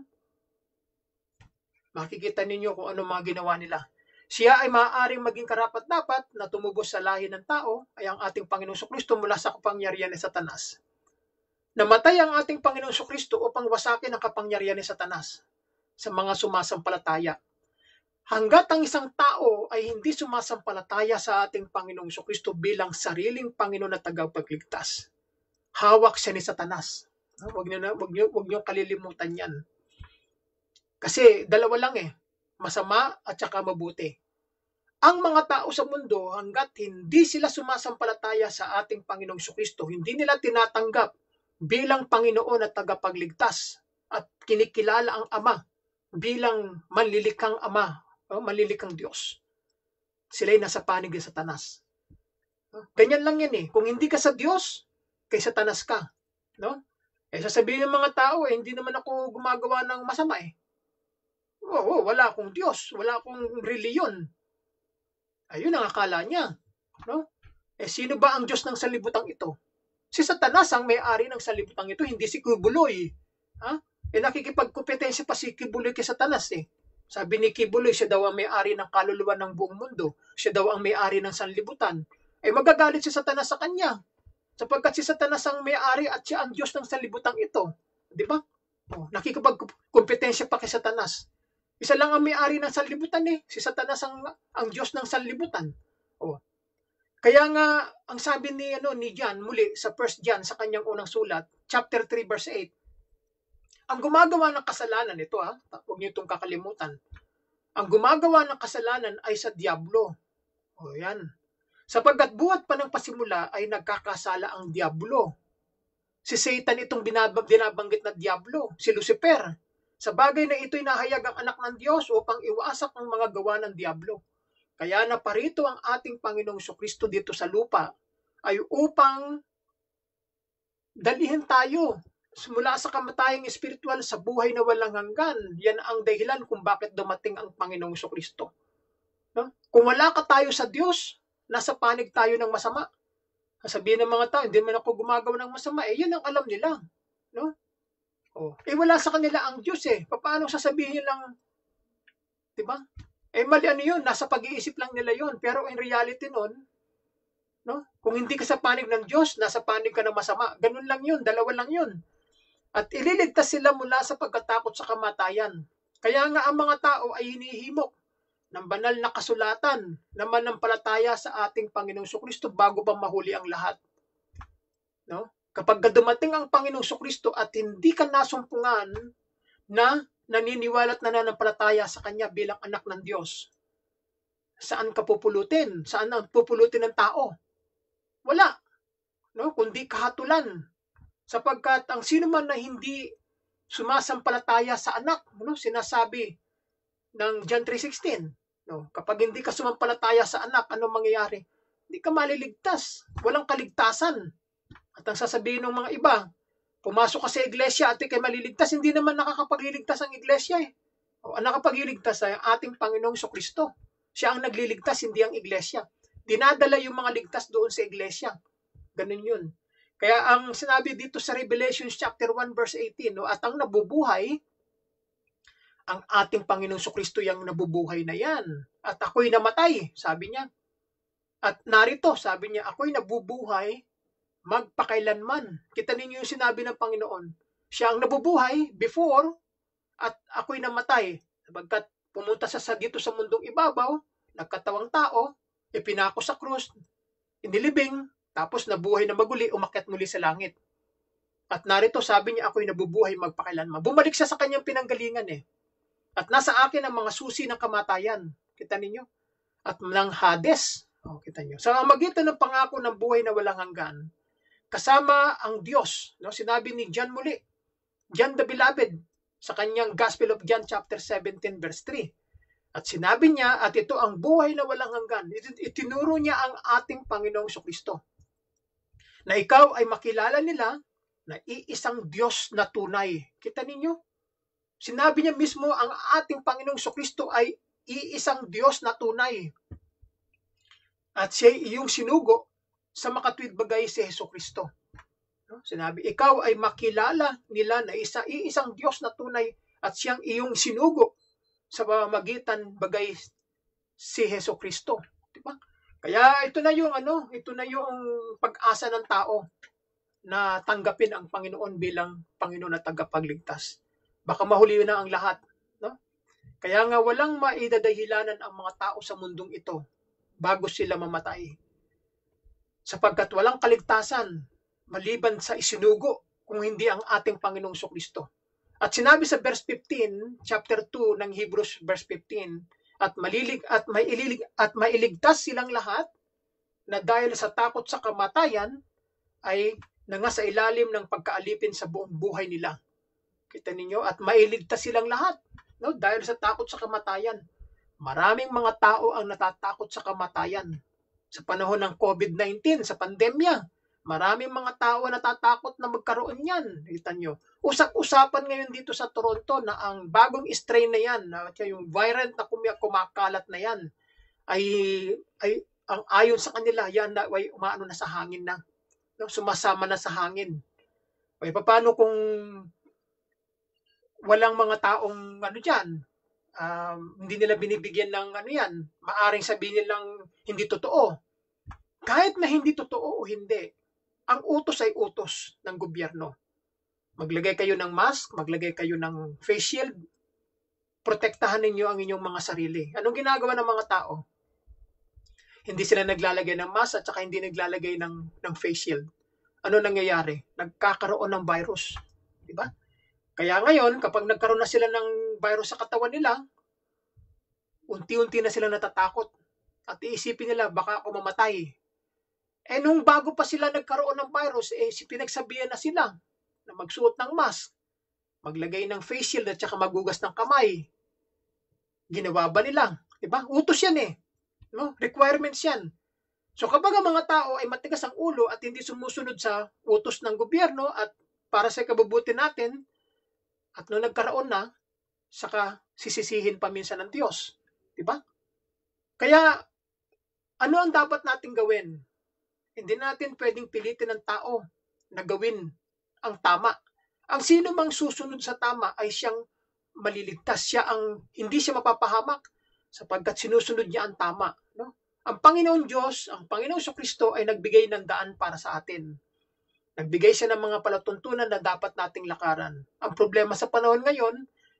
makikita ninyo kung ano mga ginawa nila. Siya ay maaaring maging karapat-dapat na tumubos sa lahi ng tao ay ang ating Panginoong Jesucristo mula sa kapangyarihan ni Satanas. Namatay ang ating Panginoong Jesucristo upang wasakin ang kapangyarihan ni Satanas sa mga sumasampalataya. Hanggat ang isang tao ay hindi sumasampalataya sa ating Panginoong Jesucristo bilang sariling Panginoon at tagapagligtas, hawak siya ni Satanas. Huwag niyo kalilimutan yan. Kasi dalawa lang masama at saka mabuti. Ang mga tao sa mundo, hanggat hindi sila sumasampalataya sa ating Panginoong Jesucristo, hindi nila tinatanggap bilang Panginoon at tagapagligtas at kinikilala ang Ama bilang manlilikhang Ama, manlilikhang Diyos. Sila'y nasa panig ni Satanas. Ganyan lang yan Kung hindi ka sa Diyos, kay Satanas ka. No? Sasabihin ng mga tao, hindi naman ako gumagawa ng masama wala akong Diyos, wala akong reliyon. Ayun ang akala niya. No? Sino ba ang Diyos ng sanlibutan ito? Si Satanas ang may-ari ng sanlibutan ito, hindi si Kibuloy. Nakikipagkompetensya pa si Kibuloy kay Satanas Sabi ni Kibuloy, siya daw ang may-ari ng kaluluwa ng buong mundo. Siya daw ang may-ari ng sanlibutan. Magagalit si Satanas sa kanya. Sapagkat si Satanas ang may-ari at siya ang Diyos ng sanlibutan ito. Di ba? Nakikipagkompetensya pa kay Satanas. Isa lang ang may-ari ng sanlibutan Si Satanas ang Diyos ng sanlibutan. Kaya nga, ang sabi ni John muli sa 1 John sa kanyang unang sulat, chapter 3 verse 8. Ang gumagawa ng kasalanan, huwag niyo itong kakalimutan. Ang gumagawa ng kasalanan ay sa Diablo. Yan. Sapagkat buhat pa ng pasimula ay nagkakasala ang Diablo. Si Satan itong binabanggit na Diablo, si Lucifer. Sa bagay na ito'y nahayag ang anak ng Diyos upang iwasak ang mga gawa ng Diablo. Kaya naparito ang ating Panginoong Jesucristo dito sa lupa ay upang dalihin tayo mula sa kamatayang espiritual sa buhay na walang hanggan. Yan ang dahilan kung bakit dumating ang Panginoong Jesucristo. No? Kung wala ka tayo sa Diyos, nasa panig tayo ng masama. Sabihin ng mga tao, hindi man ako gumagawa ng masama, yun ang alam nila. No? Wala sa kanila ang Diyos Paano sasabihin lang, di ba? Mali yun, nasa pag-iisip lang nila yun. Pero in reality nun, no? Kung hindi ka sa panig ng Diyos, nasa panig ka ng masama. Ganun lang yun, dalawa lang yun. At ililigtas sila mula sa pagkatakot sa kamatayan. Kaya nga ang mga tao ay hinihimok ng banal na kasulatan na manampalataya sa ating Panginoong Kristo bago pa mahuli ang lahat. No? Kapag dumating ang Panginoong Kristo at hindi ka nasumpungan na naniniwala at nananampalataya sa Kanya bilang anak ng Diyos, saan ka pupulutin? Saan ang pupulutin ng tao? Wala. No? Kundi kahatulan. Sapagkat ang sino man na hindi sumasampalataya sa anak, sinasabi ng John 3:16, kapag hindi ka sumampalataya sa anak, ano mangyayari? Hindi ka maliligtas. Walang kaligtasan. At ang sasabihin ng mga iba, pumasok ka sa iglesia at ikay maliligtas, hindi naman nakakapagliligtas ang iglesia Ang nakapagliligtas ay ang ating Panginoong Kristo. Siya ang nagliligtas, hindi ang iglesia. Dinadala yung mga ligtas doon sa iglesia. Ganun yun. Kaya ang sinabi dito sa Revelation chapter 1 verse 18, at ang nabubuhay, ang ating Panginoong Kristo yung nabubuhay na yan. At ako'y namatay, sabi niya. At narito, sabi niya, ako'y nabubuhay magpakailanman. Kita ninyo yung sinabi ng Panginoon. Siya ang nabubuhay before at ako'y namatay. Sabagkat pumunta sa dito sa mundong ibabaw, nagkatawang tao, ipinako sa krus, inilibing, tapos nabuhay na maguli, umakyat muli sa langit. At narito, sabi niya, ako'y nabubuhay magpakailanman. Bumalik siya sa kanyang pinanggalingan At nasa akin ang mga susi ng kamatayan. Kita ninyo? At ng Hades. Kita niyo. Sa magitan ng pangako ng buhay na walang hanggan, kasama ang Diyos. Sinabi ni John muli, John the Beloved, sa kanyang Gospel of John chapter 17 verse 3. At sinabi niya, at ito ang buhay na walang hanggan. Itinuro niya ang ating Panginoong Kristo. Na ikaw ay makilala nila na iisang Diyos na tunay. Kita ninyo? Sinabi niya mismo ang ating Panginoong Kristo ay iisang Diyos na tunay. At siya iyong sinugo sa makatwid bagay si Jesucristo. Sinabi, ikaw ay makilala nila na iisang Diyos na tunay at siyang iyong sinugo sa pamamagitan bagay si Jesucristo. Diba? Kaya ito na yung pag-asa ng tao na tanggapin ang Panginoon bilang Panginoon na tagapagligtas. Baka mahuli na ang lahat. No? Kaya nga walang maidadahilanan ang mga tao sa mundong ito bago sila mamatay. Sapagkat walang kaligtasan maliban sa isinugo kung hindi ang ating Panginoong Kristo. At sinabi sa verse 15, chapter 2 ng Hebrews verse 15, at mailigtas silang lahat na dahil sa takot sa kamatayan ay nangasa ilalim ng pagkaalipin sa buong buhay nila. Kita ninyo? At mailigtas silang lahat dahil sa takot sa kamatayan. Maraming mga tao ang natatakot sa kamatayan. Sa panahon ng COVID-19, sa pandemya, maraming mga tao ang natatakot na magkaroon yan. Kita nyo? Usap-usapan ngayon dito sa Toronto na ang bagong strain na yan, yung variant na kumakalat na yan, ay ang ayon sa kanila, yan na ay umaano na sa hangin na. Sumasama na sa hangin. Paano kung walang mga taong hindi nila binibigyan ng maaring sabihin nilang hindi totoo. Kahit na hindi totoo o hindi, ang utos ay utos ng gobyerno. Maglagay kayo ng mask, maglagay kayo ng face shield, protektahan ninyo ang inyong mga sarili. Anong ginagawa ng mga tao? Hindi sila naglalagay ng mask at saka hindi naglalagay ng face shield. Ano nangyayari? Nagkakaroon ng virus. Diba? Kaya ngayon, kapag nagkaroon na sila ng virus sa katawan nila, unti-unti na sila natatakot. At iisipin nila, baka ako mamatay. Nung bago pa sila nagkaroon ng virus, pinagsabihan na sila na magsuot ng mask, maglagay ng face shield at saka magugas ng kamay. Ginawa ba nila? Diba? Utos yan No? Requirements yan. So kapag ang mga tao ay matigas ang ulo at hindi sumusunod sa utos ng gobyerno at para sa kabubuti natin, at nung nagkaroon na, saka sisisihin pa minsan ng Diyos. Diba? Kaya, ano ang dapat nating gawin? Hindi natin pwedeng pilitin ng tao na gawin ang tama. Ang sino mang susunod sa tama ay siyang maliligtas. Hindi siya mapapahamak sapagkat sinusunod niya ang tama. No? Ang Panginoon Diyos, ang Panginoong Kristo ay nagbigay ng daan para sa atin. Nagbigay siya ng mga palatuntunan na dapat nating lakaran. Ang problema sa panahon ngayon,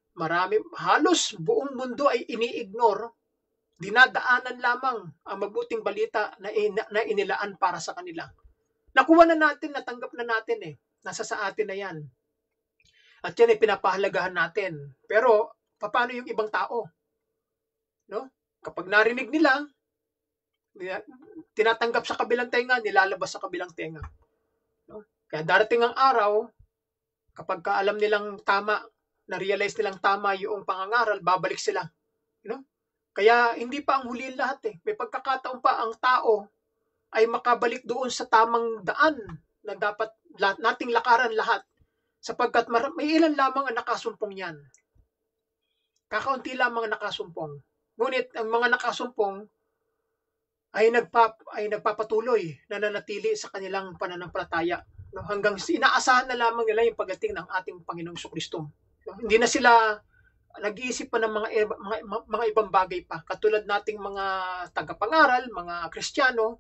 halos buong mundo ay ini-ignore, dinadaanan lamang ang mabuting balita na inilaan para sa kanila. Nakuha na natin, natanggap na natin eh. Nasa sa atin na yan. At yan ay pinapahalagahan natin. Pero, paano yung ibang tao? No? Kapag narinig nila, tinatanggap sa kabilang tenga, nilalabas sa kabilang tenga. No? Kaya darating ang araw, kapag alam nilang tama, na-realize nilang tama yung pangangaral, babalik sila. No? Kaya hindi pa ang huli lahat eh. May pagkakataon pa ang tao ay makabalik doon sa tamang daan na dapat nating lakaran lahat. Sapagkat may ilan lamang ang nakasumpong yan. Kakaunti lamang ang nakasumpong. Ngunit ang mga nakasumpong ay nagpapatuloy na nanatili sa kanilang pananampalataya. No? Hanggang inaasahan na lamang nila yung pagdating ng ating Panginoong Kristo. No? Hindi na sila nag-iisip pa ng mga ibang bagay pa. Katulad nating mga tagapangaral, mga Kristiyano,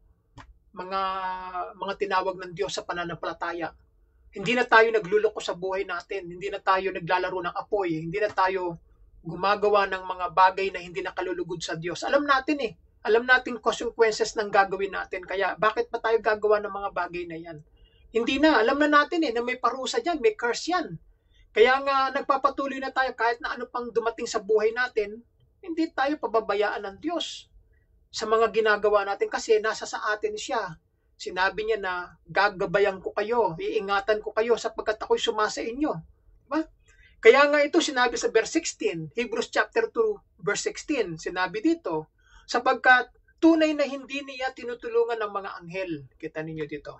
mga tinawag ng Diyos sa pananampalataya. Hindi na tayo nagluloko sa buhay natin. Hindi na tayo naglalaro ng apoy. Hindi na tayo gumagawa ng mga bagay na hindi nakalulugod sa Diyos. Alam natin eh. Alam natin consequences ng gagawin natin. Kaya bakit pa tayo gagawa ng mga bagay na yan? Hindi na. Alam na natin eh na may parusa dyan. May curse yan. Kaya nga nagpapatuloy na tayo kahit na ano pang dumating sa buhay natin, hindi tayo pababayaan ng Diyos sa mga ginagawa natin kasi nasa sa atin siya. Sinabi niya na gagabayan ko kayo, iingatan ko kayo sapagkat ako'y sumasa inyo. Diba? Kaya nga ito sinabi sa verse 16, Hebrews chapter 2, verse 16, sinabi dito, sapagkat tunay na hindi niya tinutulungan ng mga anghel. Kita ninyo dito.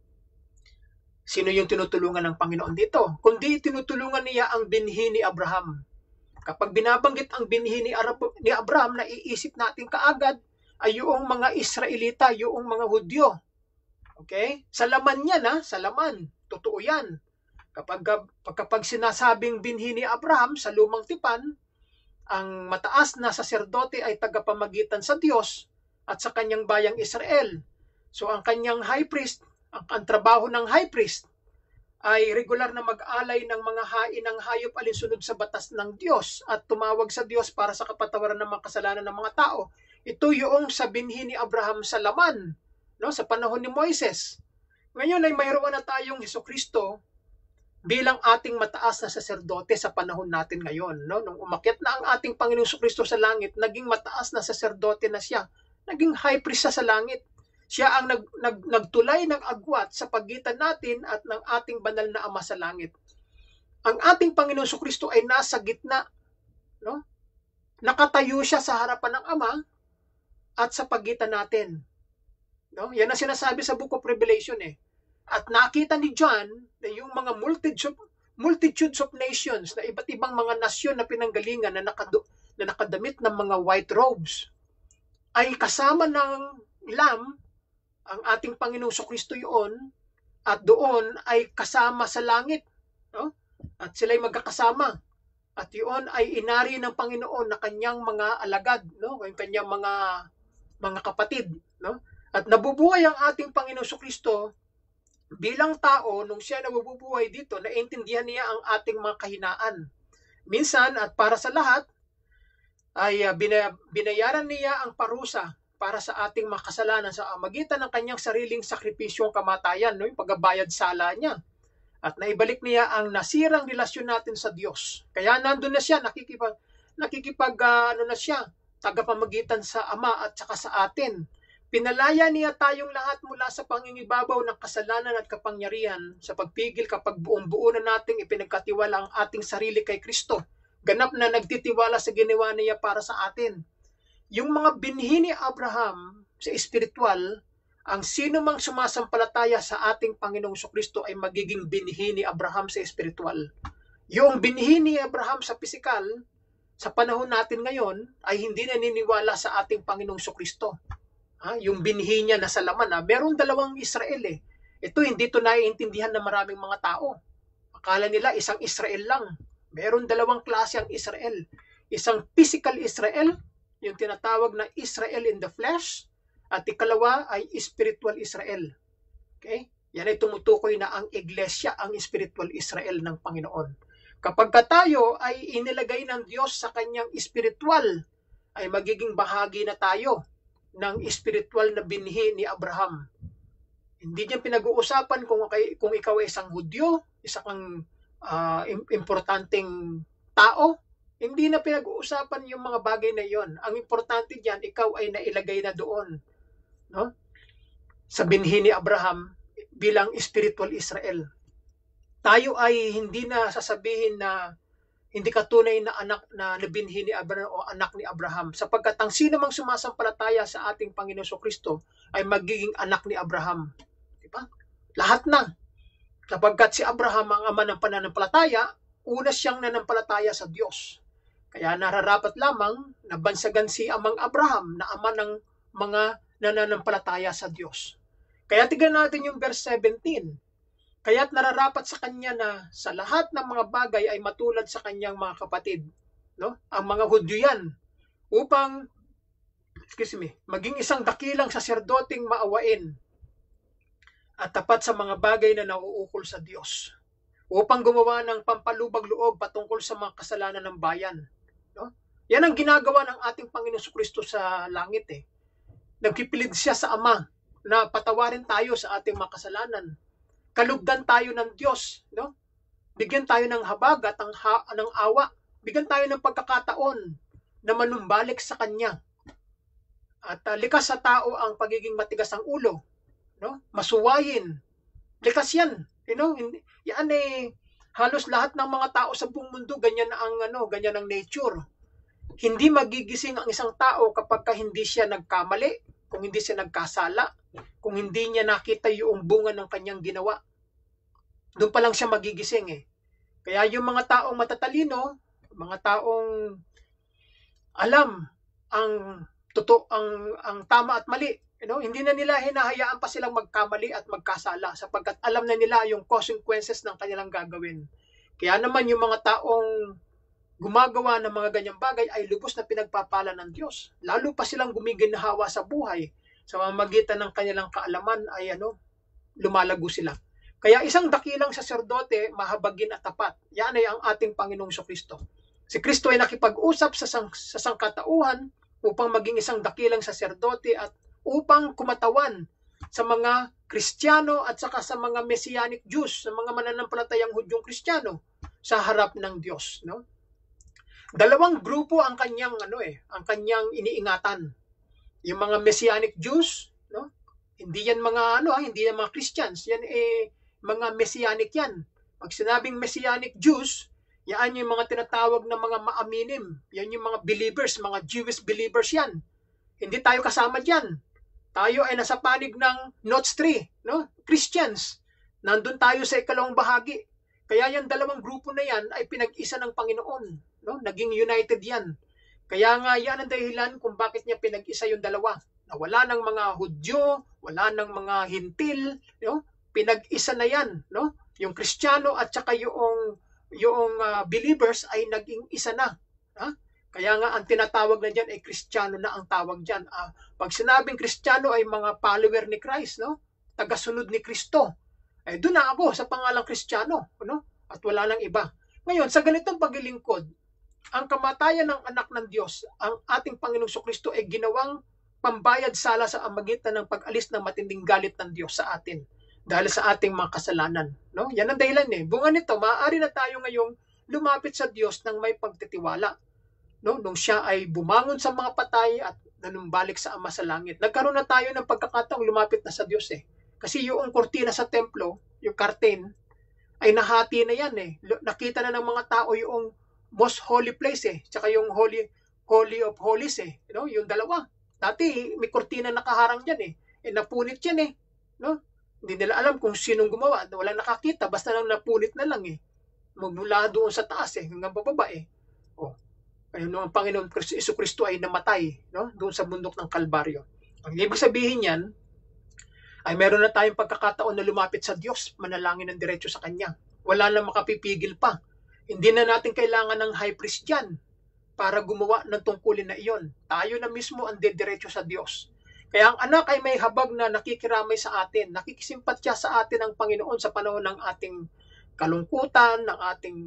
Sino yung tinutulungan ng Panginoon dito? Kundi tinutulungan niya ang binhi ni Abraham. Kapag binabanggit ang binhi ni Abraham, naiisip natin kaagad ay yung mga Israelita, yung mga Hudyo. Okay? Sa laman niya na, sa laman. Totoo yan. Kapag sinasabing binhi ni Abraham sa lumang tipan, ang mataas na saserdote ay tagapamagitan sa Diyos at sa kanyang bayang Israel. So ang kanyang high priest, ang trabaho ng high priest ay regular na mag-alay ng mga hain ng hayop alinsunod sa batas ng Diyos at tumawag sa Diyos para sa kapatawaran ng mga kasalanan ng mga tao. Ito yung sa binhi ni Abraham sa laman, no, sa panahon ni Moises. Ngayon ay mayroon na tayong Hesukristo bilang ating mataas na saserdote sa panahon natin ngayon. No? Nung umakyat na ang ating Panginoong Hesukristo sa langit, naging mataas na saserdote na siya. Naging high priest sa langit. Siya ang nagtulay ng agwat sa pagitan natin at ng ating banal na Ama sa langit. Ang ating Panginoong Hesukristo ay nasa gitna. No? Nakatayo siya sa harapan ng Ama at sa pagitan natin. No? Yan ang sinasabi sa Book of Revelation eh. At nakita ni John na yung mga multitudes of nations na iba't ibang mga nasyon na pinanggalingan na nakadamit ng mga white robes ay kasama ng Lamb ang ating Panginoong Kristo yun at doon ay kasama sa langit. No? At sila'y magkakasama. At yun ay inari ng Panginoon na kanyang mga alagad, no? Yung kanyang mga kapatid. No? At nabubuhay ang ating Panginoong Kristo bilang tao, nung siya nabubuhay dito, naintindihan niya ang ating mga kahinaan. Minsan, at para sa lahat, ay binayaran niya ang parusa para sa ating mga kasalanan sa magitan ng kanyang sariling sakripisyong kamatayan, no? Yung pagbabayad sala niya. At naibalik niya ang nasirang relasyon natin sa Diyos. Kaya nandun na siya, tagapamagitan sa Ama at saka sa atin. Pinalaya niya tayong lahat mula sa pangingibabaw ng kasalanan at kapangyarihan sa pagpigil kapag buong-buo na nating ipinagkatiwala ang ating sarili kay Kristo. Ganap na nagtitiwala sa ginawa niya para sa atin. Yung mga binhi ni Abraham sa espiritual, ang sino mang sumasampalataya sa ating Panginoong Kristo ay magiging binhi ni Abraham sa espiritual. Yung binhi ni Abraham sa pisikal sa panahon natin ngayon ay hindi naniniwala sa ating Panginoong Kristo. Yung binhi niya na sa laman. Meron dalawang Israel eh. Ito hindi ito naiintindihan ng maraming mga tao. Akala nila isang Israel lang. Meron dalawang klase ang Israel. Isang physical Israel, yung tinatawag na Israel in the flesh, at ikalawa ay spiritual Israel. Okay? Yan ay tumutukoy na ang iglesia, ang spiritual Israel ng Panginoon. Kapag tayo ay inilagay ng Diyos sa kanyang spiritual, ay magiging bahagi na tayo ng spiritual na binhi ni Abraham. Hindi niya pinag-uusapan kung ikaw ay isang Hudyo, isang importanteng tao. Hindi na pinag-uusapan yung mga bagay na yon. Ang importante diyan, ikaw ay nailagay na doon, no? Sa binhi ni Abraham bilang spiritual Israel. Tayo ay hindi na sasabihin na hindi ka tunay na anak na binhi ni Abraham o anak ni Abraham, sapagkat ang sino mang sumasampalataya sa ating Panginoon Kristo ay magiging anak ni Abraham. Diba? Lahat na. Sapagkat si Abraham ang ama ng pananampalataya, una siyang nanampalataya sa Diyos. Kaya nararapat lamang na bansagan si Amang Abraham na ama ng mga nananampalataya sa Diyos. Kaya tignan natin yung verse 17. Kaya't nararapat sa kanya na sa lahat ng mga bagay ay matulad sa kanyang mga kapatid, no? Ang mga Hudyo yan, upang maging isang dakilang saserdoting maawain at tapat sa mga bagay na nauukol sa Diyos, upang gumawa ng pampalubag loob patungkol sa mga kasalanan ng bayan. No? Yan ang ginagawa ng ating Panginoon Kristo sa langit eh. Nagpipilit siya sa Ama na patawarin tayo sa ating mga kasalanan. Kalugdan tayo ng Diyos, no? Bigyan tayo ng habag at ng awa. Bigyan tayo ng pagkakataon na manumbalik sa Kanya. At likas sa tao ang pagiging matigas ang ulo, no? Masuwayin. Likas yan. Yan eh, halos lahat ng mga tao sa buong mundo ganyan ang nature. Hindi magigising ang isang tao kapag hindi siya nagkamali, kung hindi siya nagkasala, kung hindi niya nakita yung bunga ng kanyang ginawa. Doon pa lang siya magigising eh. Kaya yung mga taong matatalino, mga taong alam ang tama at mali, hindi na nila hinahayaan pa silang magkamali at magkasala sapagkat alam na nila yung consequences ng kanilang gagawin. Kaya naman yung mga taong gumagawa ng mga ganyang bagay ay lubos na pinagpapala ng Diyos. Lalo pa silang gumiginhawa sa buhay. Sa pamamagitan ng kanilang kaalaman ay lumalago sila. Kaya isang dakilang saserdote, mahabagin at tapat. Yan ay ang ating Panginoong Kristo. Si Kristo ay nakipag-usap sa sangkatauhan upang maging isang dakilang saserdote at upang kumatawan sa mga Kristiyano at saka sa mga Messianic Jews, sa mga mananampalatayang Hudyong Kristiyano sa harap ng Diyos, no? Dalawang grupo ang kanyang iniingatan. Yung mga Messianic Jews, no? Hindi yan mga Christians, yan mga Messianic yan. Pag sinabing Messianic Jews, yan yung mga tinatawag na mga maaminim. Yan yung mga believers, mga Jewish believers yan. Hindi tayo kasama diyan. Tayo ay nasa panig ng Notes 3, no? Christians. Nandun tayo sa ikalawang bahagi. Kaya yung dalawang grupo na yan ay pinag-isa ng Panginoon, no? Naging united yan. Kaya nga yan ang dahilan kung bakit niya pinag-isa yung dalawa. Na wala ng mga Hudyo, wala ng mga Hintil, no? Pinag-isa na yan, no? Yung Kristiyano at saka yung believers ay naging isa na. Ha? Kaya nga ang tinatawag na diyan ay Kristiyano na ang tawag diyan. Pag sinabing Kristiyano ay mga follower ni Christ, no? Tagasunod ni Kristo. Doon na ako sa pangalang Kristiyano, no? At wala nang iba. Ngayon, sa ganitong paglilingkod, ang kamatayan ng anak ng Diyos, ang ating Panginoong Kristo ay ginawang pambayad sala sa amagitan ng pag-alis ng matinding galit ng Diyos sa atin dahil sa ating mga kasalanan, no? Yan ang dahilan eh. Bunga nito, maaari na tayo ngayong lumapit sa Diyos ng may pagtitiwala, no? Nung siya ay bumangon sa mga patay at nanumbalik sa Ama sa langit. Nagkaroon na tayo ng pagkakataong lumapit na sa Diyos eh. Kasi yung kortina sa templo, yung curtain, ay nahati na yan eh. Nakita na ng mga tao yung most holy place eh. Tsaka yung holy of holies eh. Yung dalawa. Dati may kortina nakaharang dyan eh. Napunit yan eh. No? Hindi nila alam kung sinong gumawa. Walang nakakita. Basta lang napunit na lang eh. Magmula doon sa taas eh. Hanggang bababa eh. Ang Panginoon Jesucristo ay namatay, no? Doon sa bundok ng Kalbaryo. Ang ibig sabihin niyan, ay meron na tayong pagkakataon na lumapit sa Diyos, manalangin ng diretso sa Kanya. Wala na makapipigil pa. Hindi na natin kailangan ng high priest dyan para gumawa ng tungkulin na iyon. Tayo na mismo ang dediretso sa Diyos. Kaya ang anak ay may habag na nakikiramay sa atin. Nakikisimpatya sa atin ang Panginoon sa panahon ng ating kalungkutan, ng ating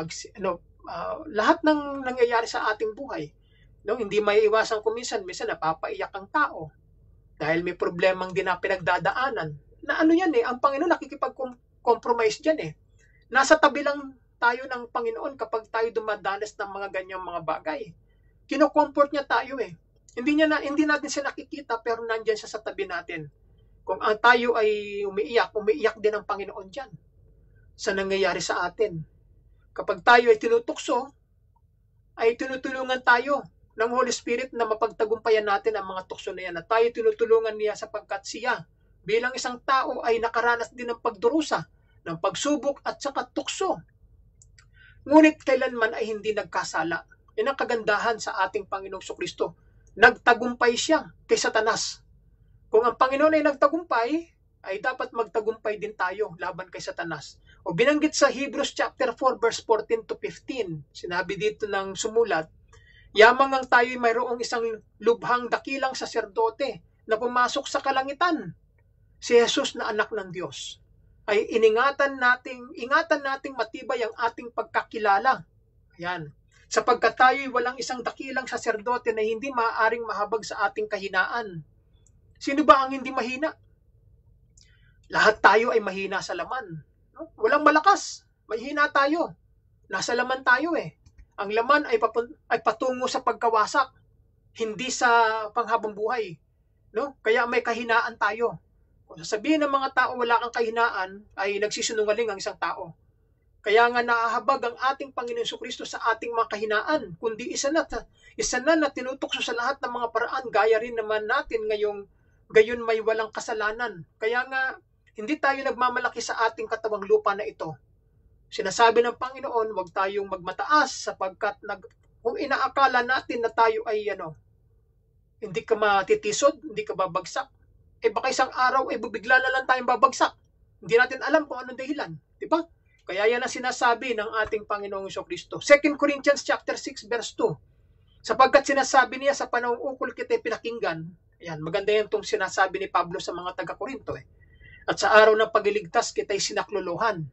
lahat ng nangyayari sa ating buhay. No, hindi maiiwasan minsan napapaiyak ang tao dahil may problemang din na pinagdadaanan. Na yan ang Panginoon nakikipag-compromise diyan Nasa tabi lang tayo ng Panginoon kapag tayo dumadanas ng mga ganyang mga bagay. Kino-comfort niya tayo Hindi natin siya nakikita pero nandiyan siya sa tabi natin. Kung tayo ay umiiyak din ang Panginoon diyan sa nangyayari sa atin. Kapag tayo ay tinutukso, ay tinutulungan tayo ng Holy Spirit na mapagtagumpayan natin ang mga tukso na yan. At tayo tinutulungan niya sapagkat siya bilang isang tao ay nakaranas din ng pagdurusa, ng pagsubok at saka tukso. Ngunit kailanman ay hindi nagkasala. Yan ang kagandahan sa ating Panginoong Jesucristo. Nagtagumpay siya kay Satanas. Kung ang Panginoon ay nagtagumpay, ay dapat magtagumpay din tayo laban kay Satanas. O binanggit sa Hebrews chapter 4 verse 14 to 15, sinabi dito ng sumulat, yamang ang tayo'y mayroong isang lubhang dakilang saserdote na pumasok sa kalangitan, si Jesus na anak ng Diyos. Ay ingatan nating matibay ang ating pagkakilala. Ayan. Sapagkat tayo'y walang isang dakilang saserdote na hindi maaaring mahabag sa ating kahinaan. Sino ba ang hindi mahina? Lahat tayo ay mahina sa laman. No? Walang malakas. Mahina tayo. Nasa laman tayo Ang laman ay patungo sa pagkawasak, hindi sa panghabang buhay. No? Kaya may kahinaan tayo. Kung sasabihin ng mga tao wala kang kahinaan, ay nagsisinungaling ang isang tao. Kaya nga naahabag ang ating Panginoon Jesucristo sa ating mga kahinaan, kundi isa na tinutukso sa lahat ng mga paraan, gaya rin naman natin gayon may walang kasalanan. Kaya nga, hindi tayo nagmamalaki sa ating katawang lupa na ito. Sinasabi ng Panginoon, huwag tayong magmataas sapagkat kung inaakala natin na tayo ay hindi ka matitisod, hindi ka babagsak, baka isang araw bigla na lang tayong babagsak. Hindi natin alam kung anong dahilan. Diba? Kaya yan ang sinasabi ng ating Panginoong Jesucristo. 2 Corinthians chapter 6 verse 2. Sapagkat sinasabi niya sa panahong ukol kita'y pinakinggan. Ayan, maganda yan itong sinasabi ni Pablo sa mga taga-Korinto At sa araw ng pagliligtas kita'y sinakluluhan.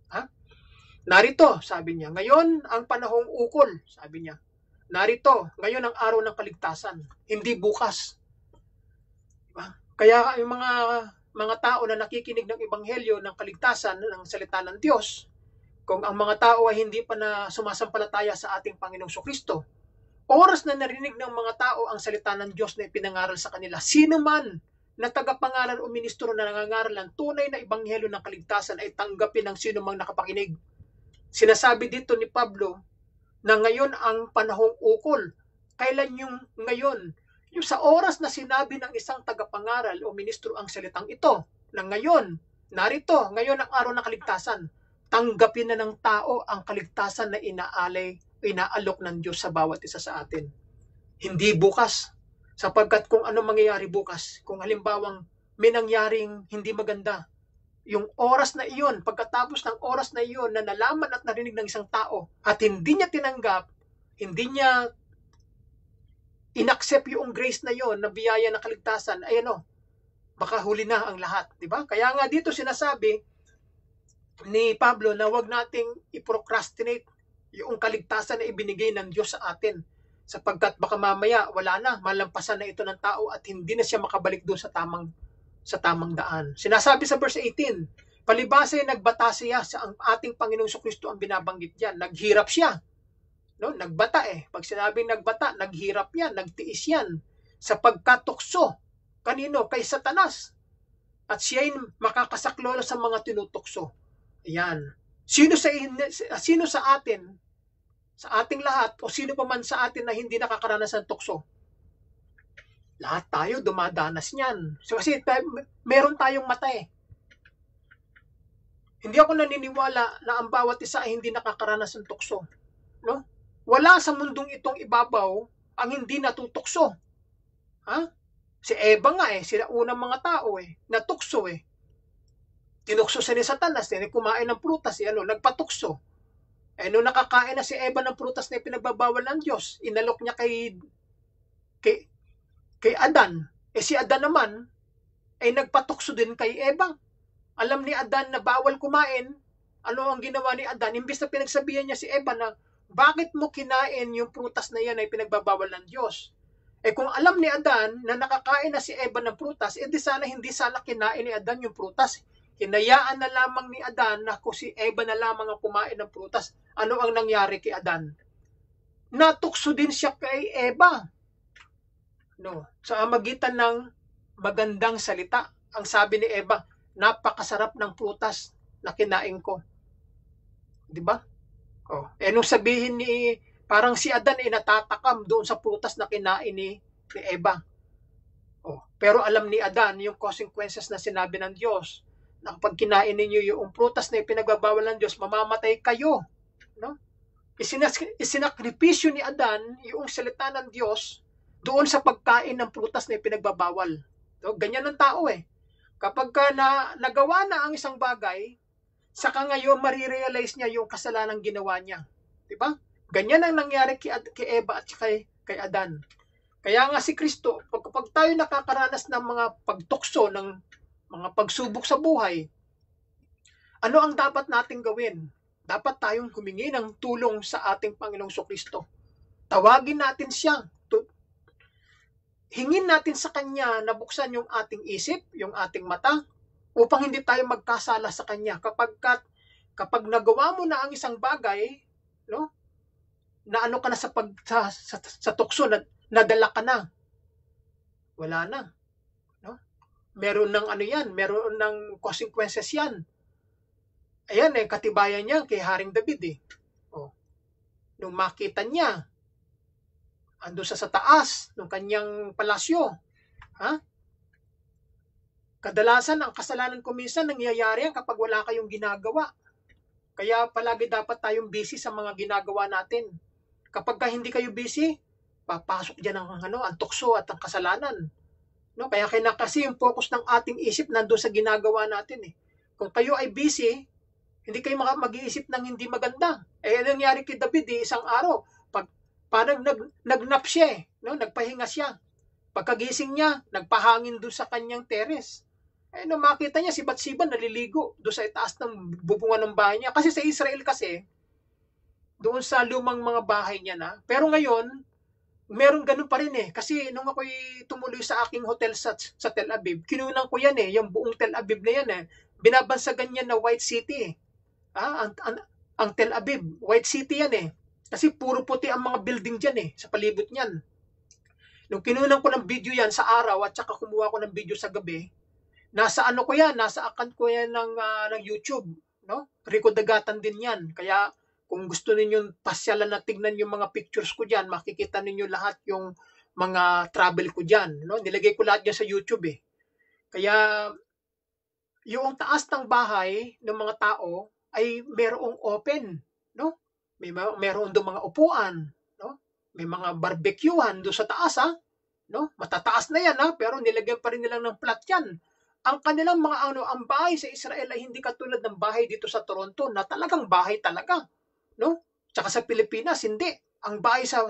Narito, sabi niya, ngayon ang panahong ukol, sabi niya. Narito, ngayon ang araw ng kaligtasan, hindi bukas. Diba? Kaya yung mga tao na nakikinig ng ebanghelyo ng kaligtasan ng salita ng Diyos, kung ang mga tao ay hindi pa na sumasampalataya sa ating Panginoong Jesucristo, oras na narinig ng mga tao ang salita ng Diyos na ipinangaral sa kanila, sino man na tagapangaral o ministro na nangangaral ng tunay na ebanghelyo ng kaligtasan ay tanggapin ng sino mang nakapakinig. Sinasabi dito ni Pablo na ngayon ang panahong ukol. Kailan yung ngayon? Yung sa oras na sinabi ng isang tagapangaral o ministro ang salitang ito, na ngayon, narito, ngayon ang araw ng kaligtasan, tanggapin na ng tao ang kaligtasan na inaalok ng Diyos sa bawat isa sa atin. Hindi bukas. Sapagkat kung ano mangyayari bukas, kung halimbawang may nangyaring hindi maganda, yung oras na iyon, pagkatapos ng oras na iyon na nalaman at narinig ng isang tao at hindi niya tinanggap, hindi niya inaccept yung grace na iyon na biyaya ng kaligtasan, ay baka huli na ang lahat. Diba? Kaya nga dito sinasabi ni Pablo na huwag nating i-procrastinate yung kaligtasan na ibinigay ng Diyos sa atin. Sapagkat baka mamaya wala na, malampasan na ito ng tao at hindi na siya makabalik doon sa tamang daan. Sinasabi sa verse 18, palibasa ay nagbata siya sa ang ating Panginoong Jesucristo ang binabanggit diyan. Naghirap siya. No, nagbata Pag sinabing nagbata, naghirap yan, nagtiis yan sa pagkatukso. Kanino? Kay Satanas. At siya ay makakasaklolo sa mga tinutukso. Ayan. Sino sa atin, sa ating lahat, o sino pa man sa atin na hindi nakakaranas ng tukso? Lahat tayo dumadanas niyan. So, kasi meron tayong mata Hindi ako naniniwala na ang bawat isa ay hindi nakakaranas ng tukso. No? Wala sa mundong itong ibabaw ang hindi natutukso. Ha? Si Eva nga sila unang mga tao natukso Tinukso siya ni Satanas, kumain ng prutas, nagpatukso. Nung nakakain na si Eva ng prutas na pinagbabawal ng Diyos, inalok niya kay, kay Adan. Si Adan naman, nagpatukso din kay Eva. Alam ni Adan na bawal kumain. Ano ang ginawa ni Adan? Imbis na pinagsabihan niya si Eva na, bakit mo kinain yung prutas na yan ay pinagbabawal ng Diyos? Kung alam ni Adan na nakakain na si Eva ng prutas, di sana hindi sana kinain ni Adan yung prutas. Hinayaan na lamang ni Adan na kung si Eva na lamang ang kumain ng prutas. Ano ang nangyari kay Adan? Natukso din siya kay Eva. No, sa magitan ng magandang salita. Ang sabi ni Eva, napakasarap ng prutas na kinain ko. 'Di ba? Nung sabihin ni parang si Adan natatakam doon sa prutas na kinain ni Eva. Pero alam ni Adan yung consequences na sinabi ng Diyos na kapag kinain ninyo yung prutas na ipinagbabawal ng Diyos, mamamatay kayo. No? Isinakripisyo ni Adan yung salita ng Diyos doon sa pagkain ng prutas na ipinagbabawal. So, ganyan ang tao Kapag nagawa na ang isang bagay, saka ngayon marirealize niya yung kasalanan ginawa niya. Diba? Ganyan ang nangyari kay Eva at kay Adan. Kaya nga si Kristo, kapag tayo nakakaranas ng mga pagtukso, ng mga pagsubok sa buhay, ano ang dapat nating gawin? Dapat tayong humingi ng tulong sa ating Panginoong Kristo. Tawagin natin siya. Hingin natin sa Kanya na buksan yung ating isip, yung ating mata, upang hindi tayo magkasala sa Kanya. Kapag nagawa mo na ang isang bagay, no, na ano ka na sa tukso, nadala ka na, wala na. No? Meron ng meron ng consequences yan. Ayan katibayan niya kay Haring David Nung makita niya, ando sa taas ng kanyang palasyo, kadalasan ang kasalanan ko minsan nangyayari kapag wala kayong ginagawa. Kaya palagi dapat tayong busy sa mga ginagawa natin. Kapag hindi kayo busy, papasok diyan ang tukso at ang kasalanan. No? Kaya kasi yung focus ng ating isip nandoon sa ginagawa natin Kung kayo ay busy, hindi kayo mag-iisip ng hindi maganda. Nangyari kay David isang araw, parang nagnap siya no? Nagpahinga siya. Pagkagising niya, nagpahangin doon sa kanyang teres. Nung makita niya si Bathsheba naliligo doon sa itaas ng bubungan ng bahay niya. Kasi sa Israel kasi, doon sa lumang mga bahay niya na. Pero ngayon, meron ganun pa rin Kasi nung ako'y tumuloy sa aking hotel sa Tel Aviv, kinunan ko yan yung buong Tel Aviv na yan Binabansagan niya na White City ang Tel Aviv, White City yan Kasi puro puti ang mga building dyan sa palibot niyan. Nung kinunan ko ng video yan sa araw at saka kumuha ko ng video sa gabi, nasa account ko yan ng YouTube, no? Rico Dagatan din yan. Kaya kung gusto ninyong pasyalan na tignan yung mga pictures ko diyan, makikita ninyo lahat yung mga travel ko diyan, no? Nilagay ko lahat diyan sa YouTube Kaya yung taas ng bahay ng mga tao ay merong open, no? Meron doon mga upuan, no? May mga barbecuehan doon sa taas no? Matataas na yan pero nilagyan pa rin nila ng plat yan. Ang kanilang mga ang bahay sa Israel ay hindi katulad ng bahay dito sa Toronto na talagang bahay talaga, no? Tsaka sa Pilipinas hindi. Ang bahay sa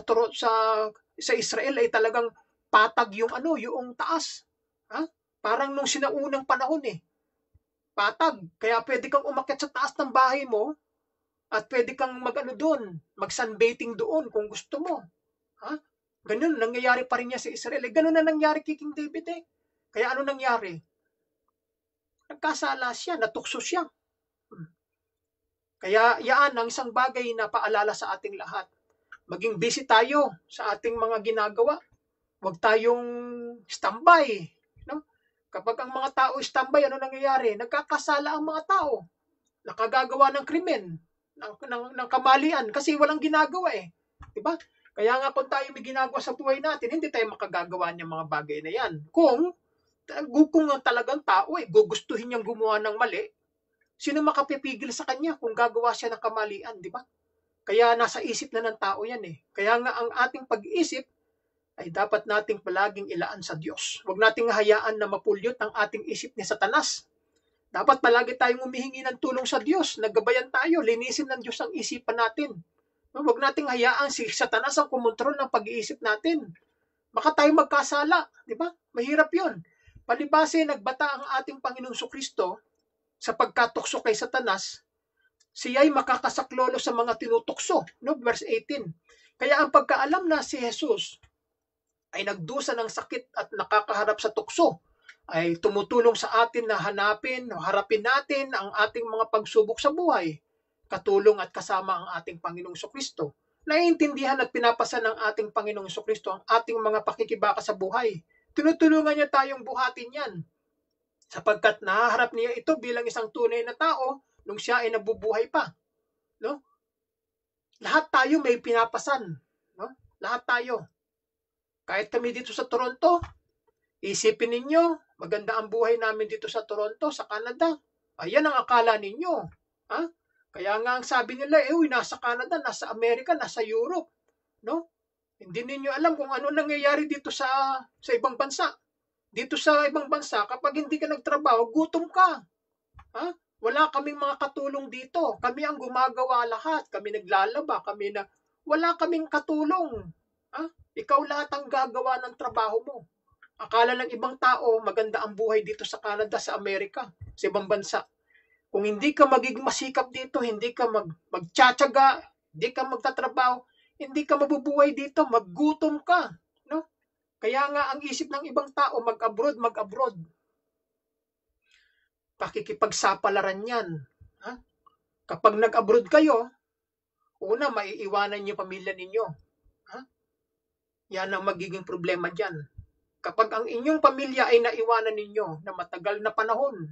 Israel ay talagang patag yung yung taas. Parang nung sinaunang panahon patag. Kaya pwede kang umakyat sa taas ng bahay mo at pwede kang doon, mag-sunbathing doon kung gusto mo. Ganun, nangyayari pa rin niya sa Israel. Ganun na nangyari kay King David Kaya ano nangyari? Nagkasala siya, natukso siya. Kaya yan ang isang bagay na paalala sa ating lahat. Maging busy tayo sa ating mga ginagawa. Huwag tayong standby. No? Kapag ang mga tao standby, ano nangyayari? Nagkakasala ang mga tao. Nakagagawa ng krimen, ng kamalian kasi walang ginagawa Diba? Kaya nga kung tayo may ginagawa sa buhay natin, hindi tayo makagagawa ng mga bagay na yan. Kung talagang tao gugustuhin niyang gumawa ng mali, sino makapipigil sa kanya kung gagawa siya ng kamalian, di ba? Kaya nasa isip na ng tao yan eh. Kaya nga ang ating pag-iisip ay dapat nating palaging ilaan sa Diyos. Huwag nating hayaan na mapulyot ang ating isip ni Satanas. Dapat palagi tayong humihingi ng tulong sa Diyos. Naggabayan tayo, linisin ng Diyos ang isipan natin. Huwag nating hayaan si Satanas ang kumontrol ng pag-iisip natin. Baka tayo magkasala, di ba? Mahirap yun. Palibase, nagbata ang ating Panginoong Kristo sa pagkatukso kay Satanas, siya ay makakasaklolo sa mga tinutukso. No? Verse 18. Kaya ang pagkaalam na si Jesus ay nagdusa ng sakit at nakakaharap sa tukso, ay tumutulong sa atin na harapin natin ang ating mga pagsubok sa buhay, katulong at kasama ang ating Panginoong Kristo. Naiintindihan at pinapasa ng ating Panginoong Kristo ang ating mga pakikibaka sa buhay. Tinutulungan niya tayong buhatin yan, sapagkat nahaharap niya ito bilang isang tunay na tao nung siya ay nabubuhay pa. No? Lahat tayo may pinapasan. No? Lahat tayo. Kahit kami dito sa Toronto, isipin ninyo, maganda ang buhay namin dito sa Toronto, sa Canada. Ayan ang akala ninyo. Ha? Kaya nga ang sabi nila, nasa Canada, nasa Amerika, nasa Europe. No? Hindi ninyo alam kung ano nangyayari dito sa ibang bansa. Dito sa ibang bansa, kapag hindi ka nagtrabaho, gutom ka. Ha? Wala kaming mga katulong dito. Kami ang gumagawa lahat. Kami naglalaba. Wala kaming katulong. Ha? Ikaw lahat ang gagawa ng trabaho mo. Akala ng ibang tao, maganda ang buhay dito sa Canada, sa Amerika, sa ibang bansa. Kung hindi ka magiging masikap dito, hindi ka magtsatsaga, hindi ka magtatrabaho, hindi ka mabubuhay dito, maggutom ka. No? Kaya nga ang isip ng ibang tao, mag-abroad. Pakikipagsapalaran yan. Ha? Kapag nag-abroad kayo, una, maiiwanan niyo pamilya ninyo. Ha? Yan ang magiging problema dyan. Kapag ang inyong pamilya ay naiwanan ninyo na matagal na panahon,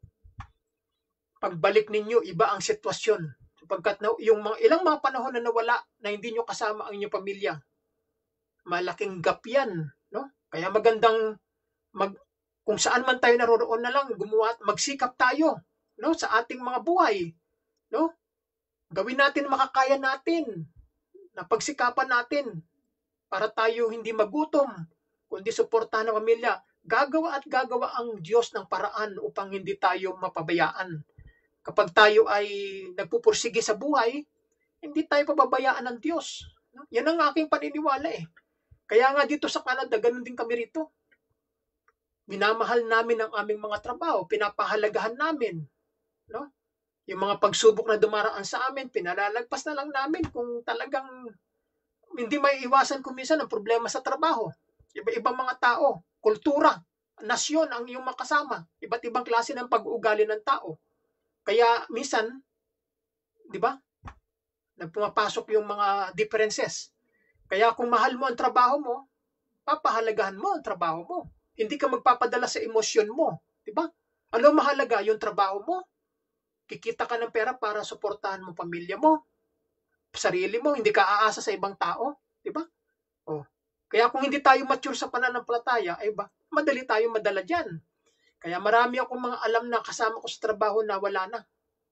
pagbalik ninyo, iba ang sitwasyon. Sapagkat yung ilang mga panahon na nawala na hindi nyo kasama ang inyong pamilya, malaking gap yan. No? Kaya magandang kung saan man tayo naroroon na lang, magsikap tayo, no, sa ating mga buhay, no? Gawin natin makakaya natin, napagsikapan natin para tayo hindi magutom, kundi suportahan ng pamilya. Gagawa ang Diyos ng paraan upang hindi tayo mapabayaan. Kapag tayo ay nagpupursige sa buhay, hindi tayo pababayaan ng Diyos. No? Yan ang aking paniniwala eh. Kaya nga dito sa Canada, ganun din kami rito. Minamahal namin ang aming mga trabaho, pinapahalagahan namin. No? Yung mga pagsubok na dumaraan sa amin, pinalalagpas na lang namin kung talagang hindi may iwasan kung minsan ang problema sa trabaho. Iba-ibang mga tao, kultura, nasyon ang iyong makasama. Iba't ibang klase ng pag-uugali ng tao. Kaya minsan, di ba, nagpumapasok yung mga differences. Kaya kung mahal mo ang trabaho mo, papahalagahan mo ang trabaho mo. Hindi ka magpapadala sa emosyon mo. Diba? Ano mahalaga? Yung trabaho mo. Kikita ka ng pera para suportahan mo pamilya mo, sarili mo, hindi ka aasa sa ibang tao. Diba? Oh. Kaya kung hindi tayo mature sa pananampalataya, ay ba, madali tayo madala dyan. Kaya marami akong mga alam na kasama ko sa trabaho na wala na.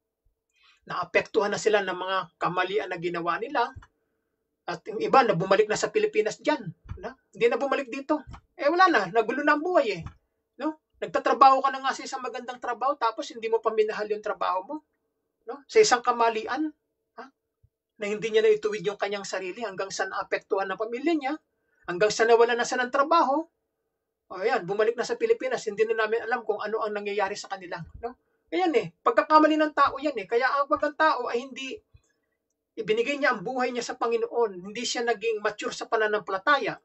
Naapektuhan na sila ng mga kamalian na ginawa nila. At yung iba na bumalik na sa Pilipinas dyan. No? Hindi na bumalik dito. Wala na. Nagulo na ang buhay eh. No? Nagtatrabaho ka na nga sa isang magandang trabaho tapos hindi mo pa minahal yung trabaho mo. No? Sa isang kamalian, na hindi niya na ituwid yung kanyang sarili hanggang sa naapektuhan ng pamilya niya, hanggang sa nawala na siya ng trabaho, ayan, bumalik na sa Pilipinas, hindi na namin alam kung ano ang nangyayari sa kanila. No? Ayan pagkakamali ng tao yan Kaya ang pag ng tao ay hindi ibinigay niya ang buhay niya sa Panginoon. Hindi siya naging mature sa pananampalataya.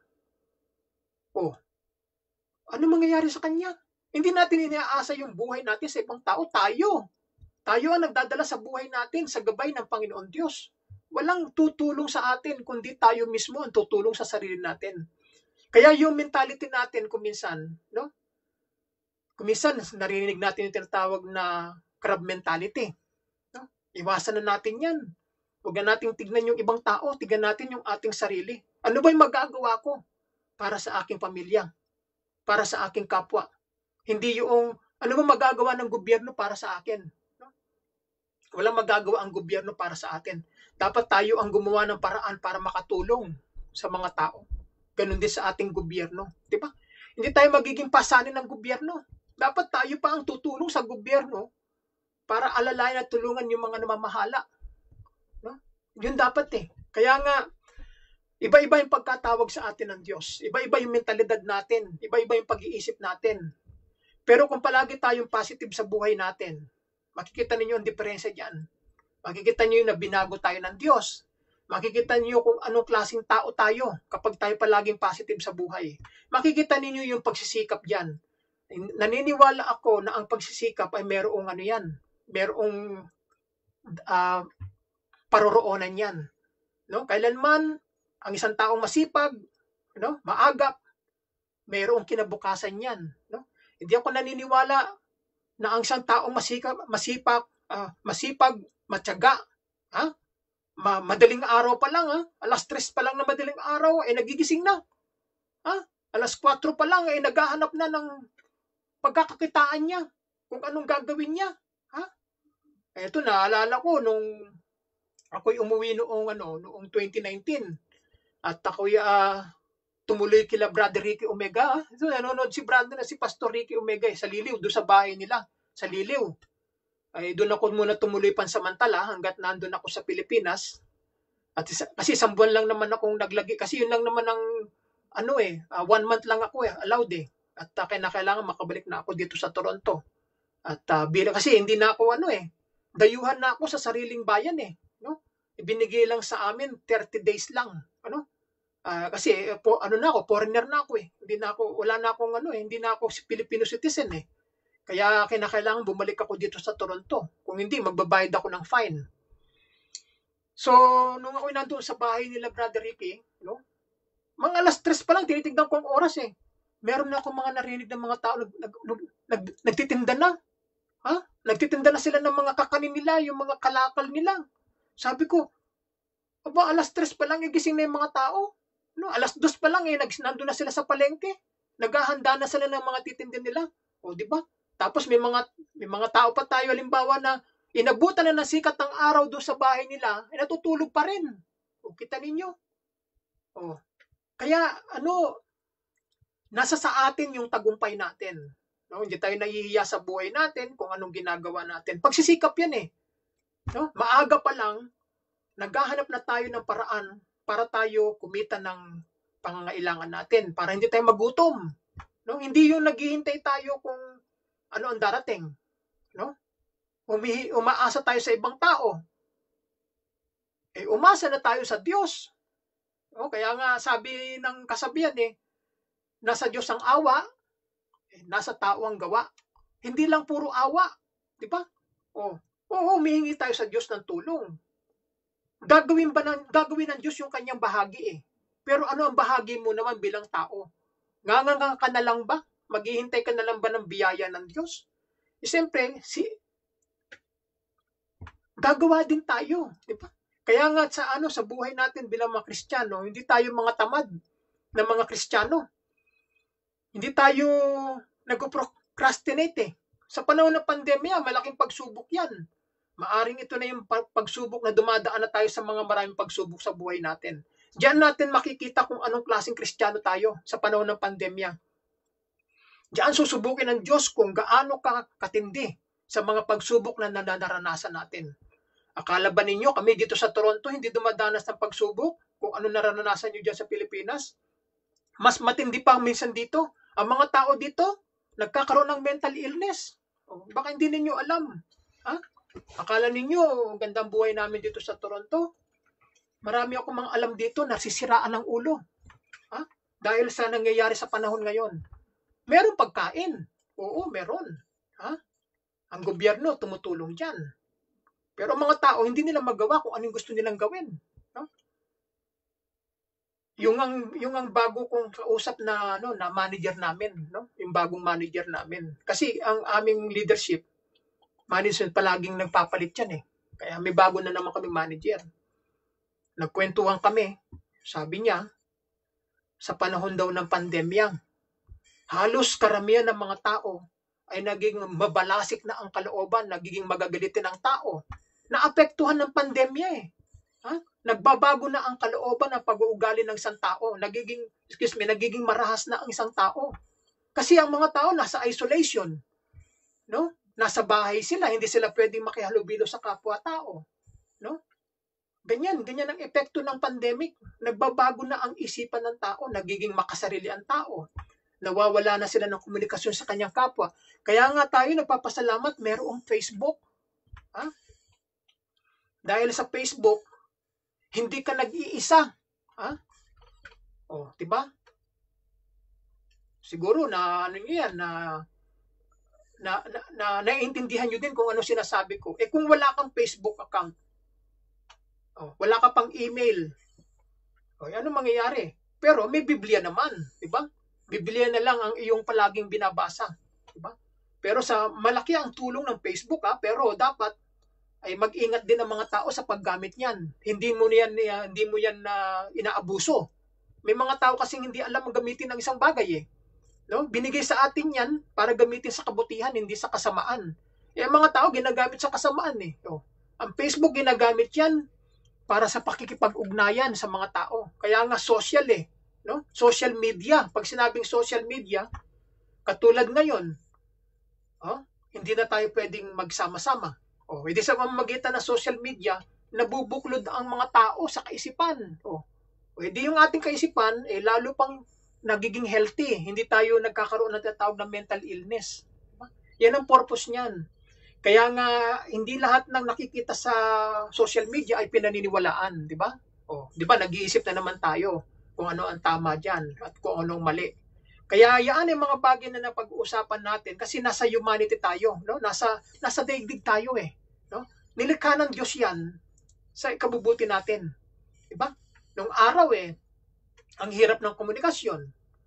Ano mangyayari sa kanya? Hindi natin inaasa yung buhay natin sa ibang tao. Tayo ang nagdadala sa buhay natin sa gabay ng Panginoon Diyos. Walang tutulong sa atin, kundi tayo mismo ang tutulong sa sarili natin. Kaya yung mentality natin kuminsan, no? Kuminsan, narinig natin yung tinatawag na crab mentality. No? Iwasan na natin yan. Huwag na natin tignan yung ibang tao, tignan natin yung ating sarili. Ano ba yung magagawa ko para sa aking pamilya? Para sa aking kapwa? Hindi yung, ano ba magagawa ng gobyerno para sa akin? No? Walang magagawa ang gobyerno para sa atin. Dapat tayo ang gumawa ng paraan para makatulong sa mga tao. Ganun din sa ating gobyerno. Di ba? Hindi tayo magiging pasanin ng gobyerno. Dapat tayo pa ang tutulong sa gobyerno para alalayan at tulungan yung mga namamahala. No? Yun dapat eh. Kaya nga, iba-iba yung pagkatawag sa atin ng Diyos. Iba-iba yung mentalidad natin. Iba-iba yung pag-iisip natin. Pero kung palagi tayong positive sa buhay natin, makikita ninyo ang diferensya dyan. Makikita niyo na binago tayo ng Diyos. Makikita niyo kung anong klaseng tao tayo kapag tayo palaging positive sa buhay. Makikita niyo yung pagsisikap diyan. Naniniwala ako na ang pagsisikap ay merong ano yan, merong paroroonan yan. No? Kailanman ang isang taong masipag, no, maagap, merong kinabukasan yan. No? Hindi ako naniniwala na ang isang taong masipag, matyaga, madaling araw pa lang, alas 3 pa lang na madaling araw, nagigising na. Alas 4 pa lang, naghahanap na ng pagkakakitaan niya, kung anong gagawin niya. Ito, naalala ko, nung ako'y umuwi noong 2019, at ako'y tumuloy kila Brother Ricky Omega. Ito, nanonood si Pastor Ricky Omega sa Liliw, doon sa bahay nila, sa Liliw. Ay doon ako muna tumuloy pansamantala hanggat nandun ako sa Pilipinas. At kasi isang buwan lang naman akong naglagi. Kasi yun lang naman ang 1 month lang ako allowed eh. At kailangan makabalik na ako dito sa Toronto. At kasi hindi na ako dayuhan na ako sa sariling bayan eh. No? Ibinigay lang sa amin 30 days lang. Kasi foreigner na ako eh. Hindi na ako Filipino citizen eh. Kaya kinakailangan bumalik ako dito sa Toronto. Kung hindi, magbabayad ako ng fine. So, nung ako nandun sa bahay nila, Brother Ricky, mga alas 3 pa lang, tinitignan ko ang oras eh. Meron na akong mga narinig ng mga tao, nagtitinda na. Nagtitinda na sila ng mga kakanin nila, yung mga kalakal nila. Sabi ko, alas 3 pa lang, gising na yung mga tao. Alas 2 pa lang, nandun na sila sa palengke. Naghahanda na sila ng mga titinda nila. O, di ba? Tapos may mga tao pa tayo, halimbawa na inabutan na ng sikat ng araw doon sa bahay nila, natutulog pa rin. O, kita ninyo. O, kaya nasa sa atin yung tagumpay natin. Hindi tayo nahihiya sa buhay natin kung anong ginagawa natin. Pagsisikap yan eh. Maaga pa lang, naghahanap na tayo ng paraan para tayo kumita ng pangangailangan natin, para hindi tayo magutom. Hindi yung naghihintay tayo kung ano ang darating. Umaasa tayo sa ibang tao. Umasa na tayo sa Diyos. Kaya nga sabi ng kasabihan nasa Diyos ang awa, nasa tao ang gawa. Hindi lang puro awa. Di ba? Humihingi tayo sa Diyos ng tulong. Gagawin ng Diyos yung kanyang bahagi eh. Pero ano ang bahagi mo naman bilang tao? Nganga ka na lang ba? Maghihintay ka na lang ba ng biyaya ng Diyos? Siyempre, gagawa din tayo, di ba? Kaya nga sa buhay natin bilang mga Kristiyano, hindi tayo mga tamad na mga Kristiyano. Hindi tayo nag-procrastinate eh. Sa panahon ng pandemya, malaking pagsubok 'yan. Maaring ito na yung pagsubok na dumadaan na tayo sa mga maraming pagsubok sa buhay natin. Diyan natin makikita kung anong klaseng Kristiyano tayo sa panahon ng pandemya. Diyan susubukin ng Diyos kung gaano ka katindi sa mga pagsubok na naranasan natin. Akala ba ninyo kami dito sa Toronto hindi dumadanas ng pagsubok? Kung ano naranasan nyo dyan sa Pilipinas? Mas matindi pa minsan dito. Ang mga tao dito, nagkakaroon ng mental illness. Baka hindi ninyo alam. Akala ninyo, gandang buhay namin dito sa Toronto. Marami akong mga alam dito, nasisiraan ng ulo. Dahil sa nangyayari sa panahon ngayon. Meron pagkain. Oo, meron. Ang gobyerno tumutulong dyan. Pero ang mga tao, hindi nila magawa kung anong gusto nilang gawin. Yung ang bago kong kausap na manager namin, yung bagong manager namin. Kasi ang aming leadership, management palaging nagpapalit yan eh. Kaya may bago na naman kami manager. Nagkwentuhan kami, sabi niya, sa panahon daw ng pandemya, halos karamihan ng mga tao ay naging mabalasik na ang kalooban, nagiging magagalitin ng tao. Naapektuhan ng pandemya eh. Ha? Nagbabago na ang kalooban ng pag-uugali ng isang tao. Nagiging marahas na ang isang tao. Kasi ang mga tao nasa isolation, no? Nasa bahay sila, hindi sila pwedeng makihalubilo sa kapwa-tao, no? Ganyan ang epekto ng pandemic. Nagbabago na ang isipan ng tao, nagiging makasarili ang tao. Nawawala na sila ng komunikasyon sa kanyang kapwa. Kaya nga tayo nagpapasalamat mayroong Facebook. Ha? Dahil sa Facebook, hindi ka nag-iisa. Ha? Oh, 'di ba? Siguro na ano niyo yan na naiintindihan niyo din kung ano sinasabi ko. Eh kung wala kang Facebook account, wala ka pang email, ano mangyayari? Pero may Biblia naman, 'di ba? Biblia na lang ang iyong palaging binabasa, 'di ba? Pero sa malaki ang tulong ng Facebook, pero dapat ay mag-ingat din ang mga tao sa paggamit niyan. Hindi mo yan inaabuso. May mga tao kasing hindi alam ang gamitin ng isang bagay eh. No? Binigay sa atin yan para gamitin sa kabutihan, hindi sa kasamaan. Eh, mga tao ginagamit sa kasamaan eh. Ang Facebook ginagamit yan para sa pakikipag-ugnayan sa mga tao. Kaya nga social eh. No? Social media. Pag sinabing social media, katulad ngayon, hindi na tayo pwedeng magsama-sama. Hindi sa pamamagitan ng social media, nabubuklod ang mga tao sa kaisipan. Hindi yung ating kaisipan, lalo pang nagiging healthy. Hindi tayo nagkakaroon ng tinatawag na mental illness. Yan ang purpose niyan. Kaya nga, hindi lahat ng nakikita sa social media ay pinaniniwalaan, di ba? Di ba, nag-iisip na naman tayo kung ano ang tama dyan at kung anong mali. Kaya yan ang mga bagay na napag-uusapan natin kasi nasa humanity tayo, no? Nasa daigdig tayo eh, no? Nilikha ng Diyos yan sa ikabubuti natin. Di ba? Nung araw ang hirap ng komunikasyon.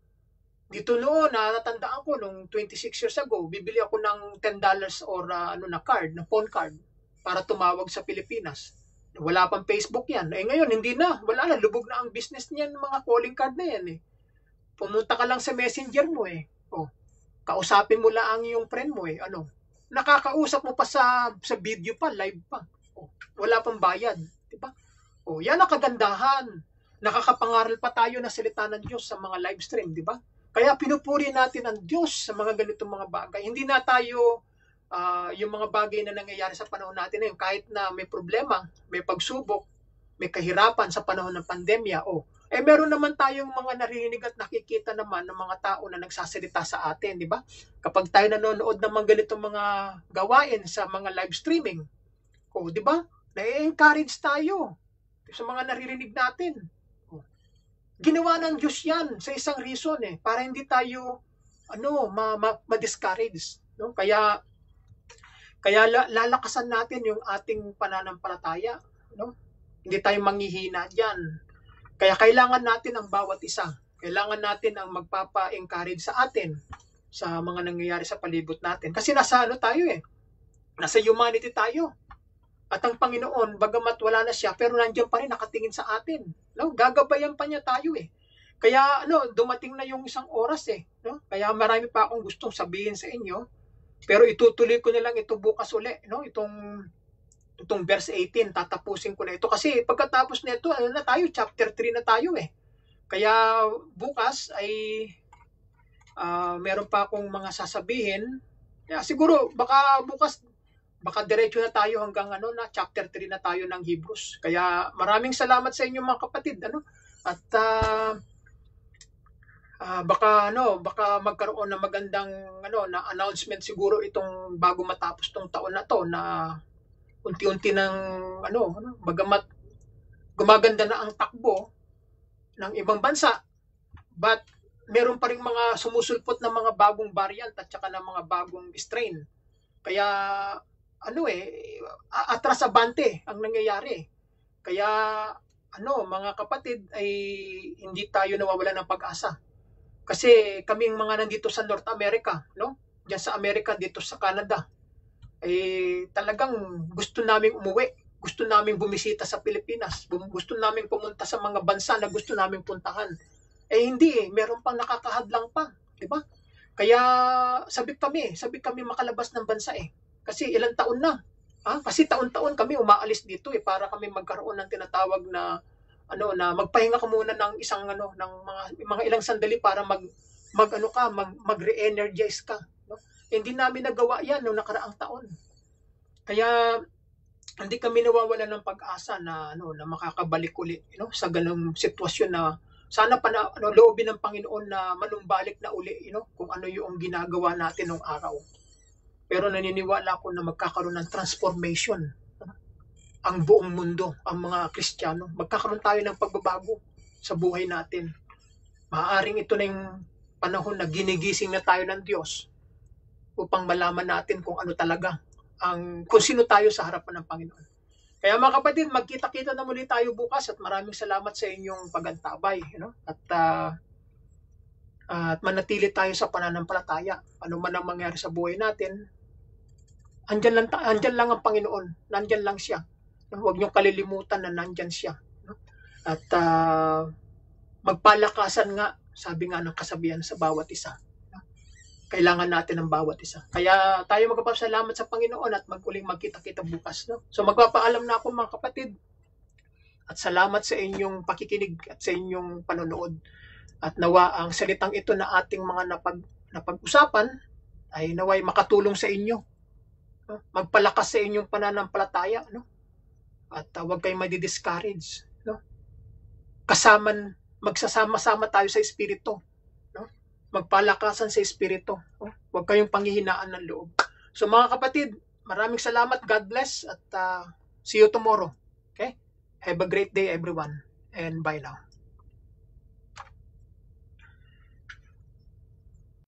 Dito noon, natandaan ko, nung 26 years ago, bibili ako ng $10 or phone card para tumawag sa Pilipinas. Wala pang Facebook yan. Ngayon, hindi na. Wala na. Lubog na ang business niyan, mga calling card na yan Pumunta ka lang sa messenger mo kausapin mo lang yung friend mo nakakausap mo pa sa video pa, live pa. Wala pang bayad. Diba? Yan ang kagandahan. Nakakapangaral pa tayo na salita ng Diyos sa mga live stream, di ba? Kaya pinupuri natin ang Diyos sa mga ganitong mga bagay. Hindi na tayo yung mga bagay na nangyayari sa panahon natin ngayon, kahit na may problema, may pagsubok, may kahirapan sa panahon ng pandemya, meron naman tayong mga narinig at nakikita naman ng mga tao na nagsasalita sa atin, di ba? Kapag tayo nanonood ng mga ganitong mga gawain sa mga live streaming, di ba? Na-encourage tayo sa mga naririnig natin. Ginawa ng Diyos yan sa isang reason para hindi tayo ma-discourage, no? Kaya lalakasan natin yung ating pananampalataya, no? Hindi tayo manghihina diyan. Kaya kailangan natin ang bawat isa. Kailangan natin ang magpapa-encourage sa atin sa mga nangyayari sa palibot natin. Kasi nasa tayo nasa humanity tayo. At ang Panginoon, bagamat wala na siya, pero nandiyan pa rin nakatingin sa atin. No? Gagabayan pa niya tayo Kaya dumating na yung isang oras no? Kaya marami pa akong gustong sabihin sa inyo. Pero itutuloy ko na lang ito bukas uli, no? Itong verse 18, tatapusin ko na ito. Kasi pagkatapos na ito, na tayo? Chapter 3 na tayo Kaya bukas ay meron pa akong mga sasabihin. Siguro, baka bukas diretso na tayo hanggang na chapter 3 na tayo ng Hebrews. Kaya maraming salamat sa inyo mga kapatid at baka magkaroon ng magandang na announcement siguro itong bago matapos tong taon na to na unti-unti ng bagamat gumaganda na ang takbo ng ibang bansa, but meron pa ring mga sumusulpot na mga bagong variant at saka ng mga bagong strain. Kaya atras abante ang nangyayari. Kaya mga kapatid ay hindi tayo nawawalan ng pag-asa. Kasi kaming mga nandito sa North America, no? Diyan sa Amerika, dito sa Canada, talagang gusto naming umuwi. Gusto naming bumisita sa Pilipinas. Gusto naming pumunta sa mga bansa na gusto naming puntahan. Hindi meron pang nakakahadlang pa, di ba? Kaya sabik kami makalabas ng bansa Kasi ilang taon na Kasi taon-taon kami umaalis dito para kami magkaroon ng tinatawag na na magpahinga ka muna ng isang ng mga ilang sandali para mag-re-energize ka, no? Hindi namin nagawa 'yan noong nakaraang taon. Kaya hindi kami nawawalan ng pag-asa na makakabalik uli, sa ganung sitwasyon na sana pa na loobin ng Panginoon na manumbalik na uli, kung ano yung ginagawa natin nung araw. Pero naniniwala ako na magkakaroon ng transformation ang buong mundo, ang mga Kristiyano. Magkakaroon tayo ng pagbabago sa buhay natin. Maaaring ito na yung panahon na ginigising na tayo ng Diyos upang malaman natin kung ano talaga kung sino tayo sa harapan ng Panginoon. Kaya mga kapatid, magkita-kita na muli tayo bukas at maraming salamat sa inyong pagantabay, at manatili tayo sa pananampalataya. Ano man ang mangyari sa buhay natin, andyan lang ang Panginoon, nandyan lang siya. Huwag niyong kalilimutan na nandyan siya. At magpalakasan nga, sabi nga ng kasabihan, sa bawat isa. Kailangan natin ng bawat isa. Kaya tayo magpapasalamat sa Panginoon at uling magkita-kita bukas. So magpapaalam na ako mga kapatid. At salamat sa inyong pakikinig at sa inyong panonood. At nawa ang salitang ito na ating mga napag-usapan ay naway makatulong sa inyo. Magpalakas sa inyong pananampalataya. At huwag kayong madi-discourage. Magsasama-sama tayo sa Espiritu. Magpalakasan sa Espiritu. Huwag kayong panghihinaan ng loob. So mga kapatid, maraming salamat. God bless at see you tomorrow. Okay? Have a great day everyone and bye now.